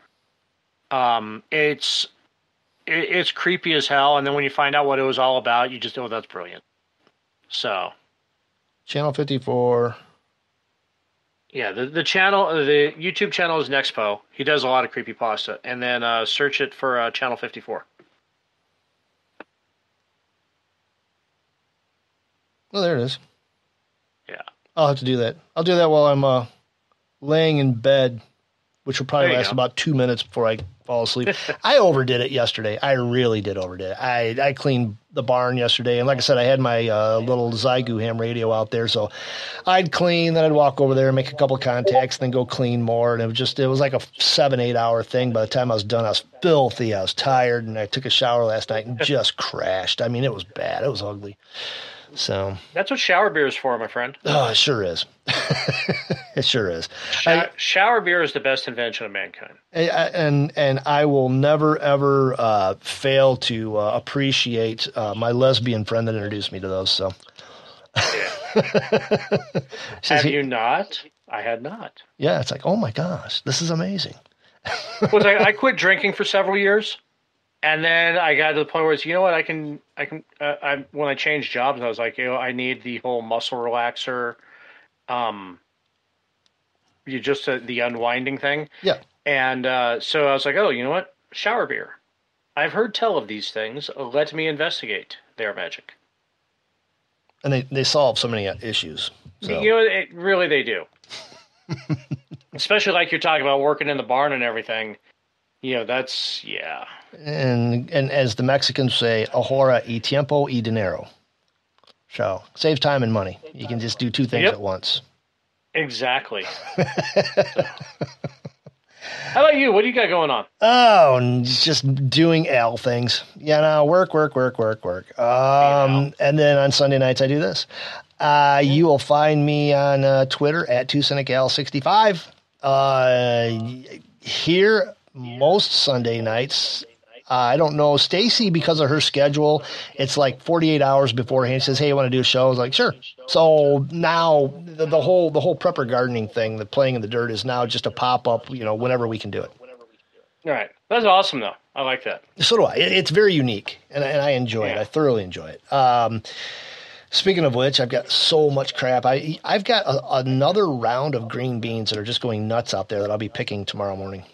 It's creepy as hell, and then when you find out what it was all about, you just that's brilliant. So, Channel 54. Yeah, the YouTube channel is Nexpo. He does a lot of creepypasta, and then search it for Channel 54. Oh, there it is. Yeah. I'll have to do that. I'll do that while I'm laying in bed, which will probably last about 2 minutes before I fall asleep. I overdid it yesterday. I really did overdid it. I cleaned the barn yesterday, and like I said, I had my little Zygu ham radio out there, so I'd clean, then I'd walk over there and make a couple of contacts, then go clean more, and it was like a 7-8 hour thing. By the time I was done, I was filthy, I was tired, and I took a shower last night and just crashed. I mean, it was bad. It was ugly. So that's what shower beer is for, my friend. Oh, it sure is. It sure is. Shower beer is the best invention of mankind. And I will never, ever fail to appreciate my lesbian friend that introduced me to those. So, Have you not? I had not. Yeah, it's like, oh my gosh, this is amazing. I quit drinking for several years. And then I got to the point where it's, you know what, when I changed jobs, I was like, I need the whole muscle relaxer, the unwinding thing. Yeah. And so I was like, you know what, shower beer. I've heard tell of these things. Let me investigate their magic. And they solve so many issues. So. Really they do. Especially like you're talking about working in the barn and everything. That's, yeah. And as the Mexicans say, ahora y tiempo y dinero. So saves time and money. You can just do two things at once. Exactly. How about you? What do you got going on? Oh, just doing L things. Work. And then on Sunday nights, I do this. You will find me on Twitter at TwoCynicAl65. Here, most Sunday nights, I don't know, Stacy, because of her schedule, it's like 48 hours beforehand. She says, hey, you want to do a show? I was like, sure. So now the whole prepper gardening thing, the playing in the dirt, is now just a pop-up, whenever we can do it. All right. That's awesome, though. I like that. So do I. It's very unique, and I enjoy it. I thoroughly enjoy it. Speaking of which, I've got so much crap. I've got another round of green beans that are just going nuts out there that I'll be picking tomorrow morning.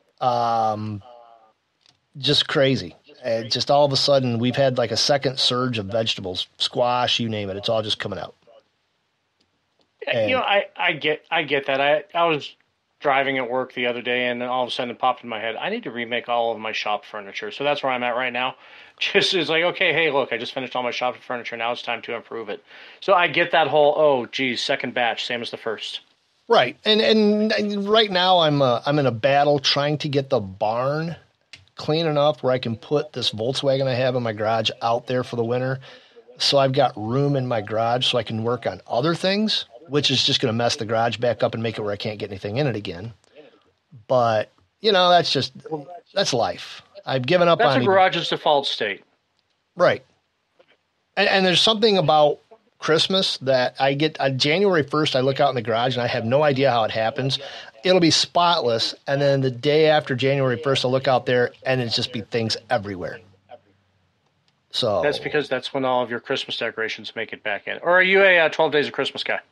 Just crazy. Just all of a sudden, we've had like a second surge of vegetables, squash, you name it. It's all just coming out. And, I get that. I was driving at work the other day, and then all of a sudden it popped in my head, I need to remake all of my shop furniture. So that's where I'm at right now. Just is like, okay, hey, look, I just finished all my shop furniture. Now it's time to improve it. So I get that whole, second batch, same as the first. Right. And right now I'm in a battle trying to get the barn clean enough where I can put this Volkswagen I have in my garage out there for the winter. So I've got room in my garage so I can work on other things, which is just going to mess the garage back up and make it where I can't get anything in it again. But, that's life. I've given up on That's a garage's default state. Right. And there's something about Christmas that I get on January 1st, I look out in the garage and I have no idea how it happens. It'll be spotless. And then the day after January 1st, I'll look out there and it'll just be things everywhere. So that's because that's when all of your Christmas decorations make it back in. Or are you a 12 Days of Christmas guy?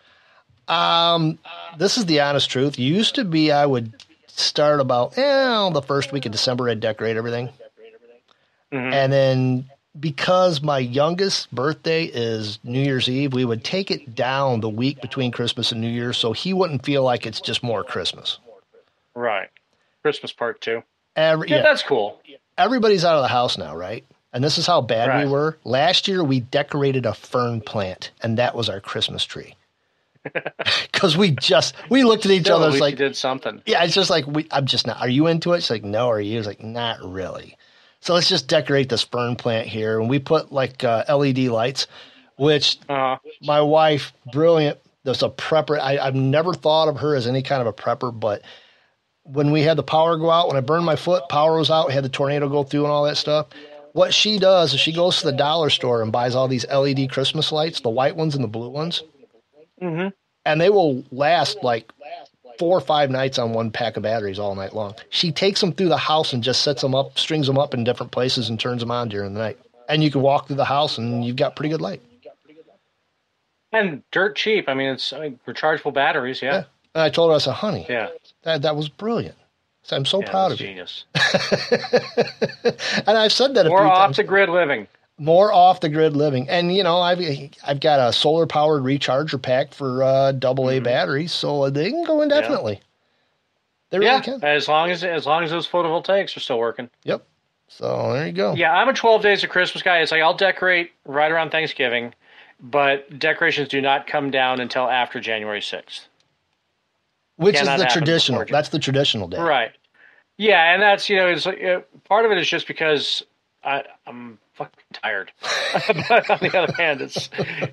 This is the honest truth. Used to be I would start about the first week of December. I'd decorate everything. Mm-hmm. And then because my youngest birthday is New Year's Eve, we would take it down the week between Christmas and New Year's so he wouldn't feel like it's just more Christmas. Right. Christmas part 2. That's cool. Everybody's out of the house now, right? And this is how bad we were. Last year, we decorated a fern plant, and that was our Christmas tree. Because we looked at each other. It's like, did something. Yeah, it's just like, I'm just not. Are you into it? It's like, no. Are you? It's like, not really. So let's just decorate this fern plant here. And we put like LED lights, which my wife, brilliant. There's a prepper. I've never thought of her as any kind of a prepper, but when we had the power go out, when I burned my foot, power was out, we had the tornado go through and all that stuff. What she does is she goes to the dollar store and buys all these LED Christmas lights, the white ones and the blue ones. Mm-hmm. And they will last like 4 or 5 nights on one pack of batteries all night long. She takes them through the house and just sets them up, strings them up in different places and turns them on during the night. And you can walk through the house and you've got pretty good light. And dirt cheap. I mean, it's rechargeable batteries, yeah. And I told her, I said, honey, yeah, that was brilliant. So I'm so proud of genius. you. And I've said that a few times. More off-the-grid living. More off-the-grid living. And, I've got a solar-powered recharger pack for AA batteries, so they can go indefinitely. Yeah. They really can. As long as those photovoltaics are still working. Yep. So there you go. Yeah, I'm a 12 Days of Christmas guy. It's like I'll decorate right around Thanksgiving, but decorations do not come down until after January 6th. Which is the traditional. That's the traditional day. Right. Yeah, and that's, it's part of it is just because I'm fucking tired. But on the other hand, it's,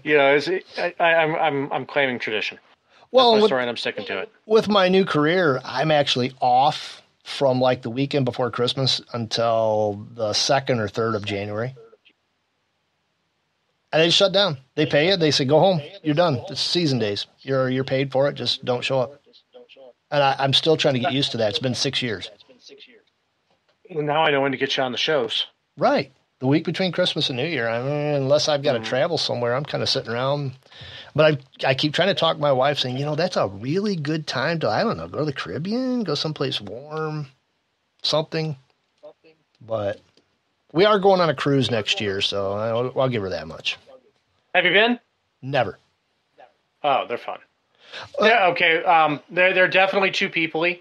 I'm claiming tradition. Well, that's my story, and I'm sticking to it. With my new career, I'm actually off from like the weekend before Christmas until the 2nd or 3rd of January. And they shut down. They pay you. They say, go home. You're done. It's season days. You're paid for it. Just don't show up. And I'm still trying to get used to that. It's been 6 years. Well, now I know when to get you on the shows. Right. The week between Christmas and New Year. I mean, unless I've got to travel somewhere, I'm kind of sitting around. But I keep trying to talk to my wife saying, that's a really good time to, I don't know, go to the Caribbean, go someplace warm, something. But we are going on a cruise next year, so I'll give her that much. Have you been? Never. Oh, they're fun. Okay, they're definitely too people-y.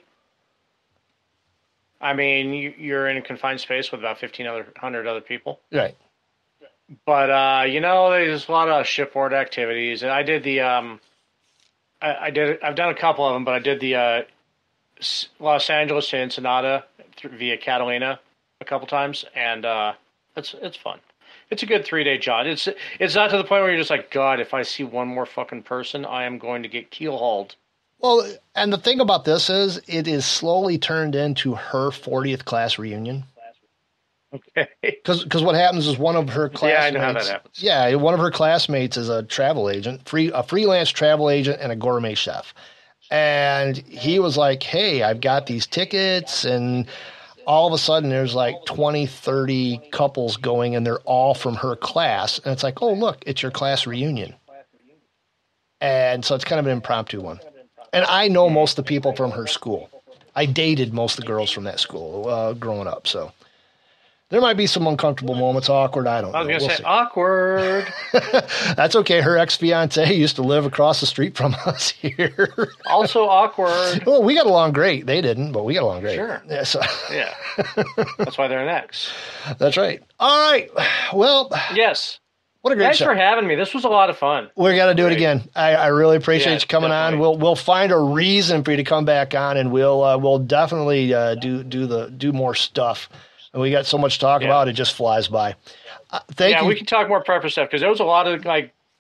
I mean, you're in a confined space with about 1,500 other people. Right. But there's a lot of shipboard activities, and I did the I've done a couple of them, but I did the Los Angeles to Ensenada via Catalina a couple times, and it's fun. It's a good 3-day jaunt. It's not to the point where you're just like, God, if I see one more fucking person, I am going to get keel hauled. Well, and the thing about this is, it is slowly turned into her 40th class reunion. Okay. Because what happens is one of her classmates. Yeah, I know how that happens. Yeah, one of her classmates is a travel agent, a freelance travel agent, and a gourmet chef. And he was like, "Hey, I've got these tickets," and all of a sudden there's like 20, 30 couples going, and they're all from her class. And it's like, oh, look, it's your class reunion. And so it's kind of an impromptu one. And I know most of the people from her school. I dated most of the girls from that school growing up, so there might be some uncomfortable moments, awkward, I don't know. I was going to We'll say see. awkward. That's okay. Her ex-fiance used to live across the street from us here. Also awkward. Well, we got along great. They didn't, but we got along great. Sure. Yeah, so. Yeah. That's why they're an ex. That's right. All right. Well. Yes. What a great Thanks show. for having me. This was a lot of fun. We got to do it again. I really appreciate you coming definitely. on. We'll find a reason for you to come back on, and we'll definitely do more stuff. And we got so much to talk about, it just flies by. Thank you. We can talk more prepper stuff because there was a lot of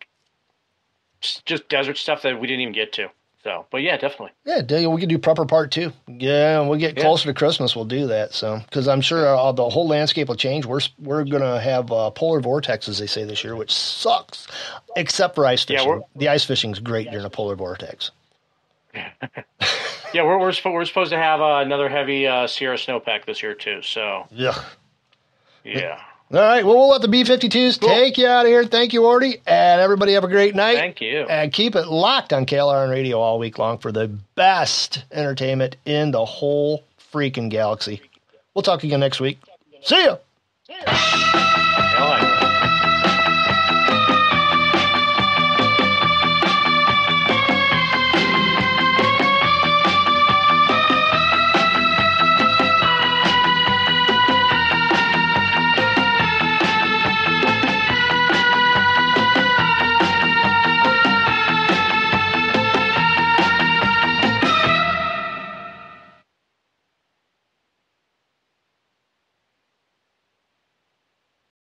just desert stuff that we didn't even get to. So, but yeah, definitely. Yeah, we can do prepper part 2. Yeah, when we get closer to Christmas, we'll do that. So, because I'm sure the whole landscape will change. We're gonna have polar vortex, as they say this year, which sucks, except for ice fishing. The ice fishing is great during a polar vortex. Yeah, we're supposed to have another heavy Sierra snowpack this year too. So yeah. All right, well, we'll let the B-52s take you out of here. Thank you, Ordy, and everybody have a great night. Thank you. And keep it locked on KLRN Radio all week long for the best entertainment in the whole freaking galaxy. We'll talk again next week. See ya!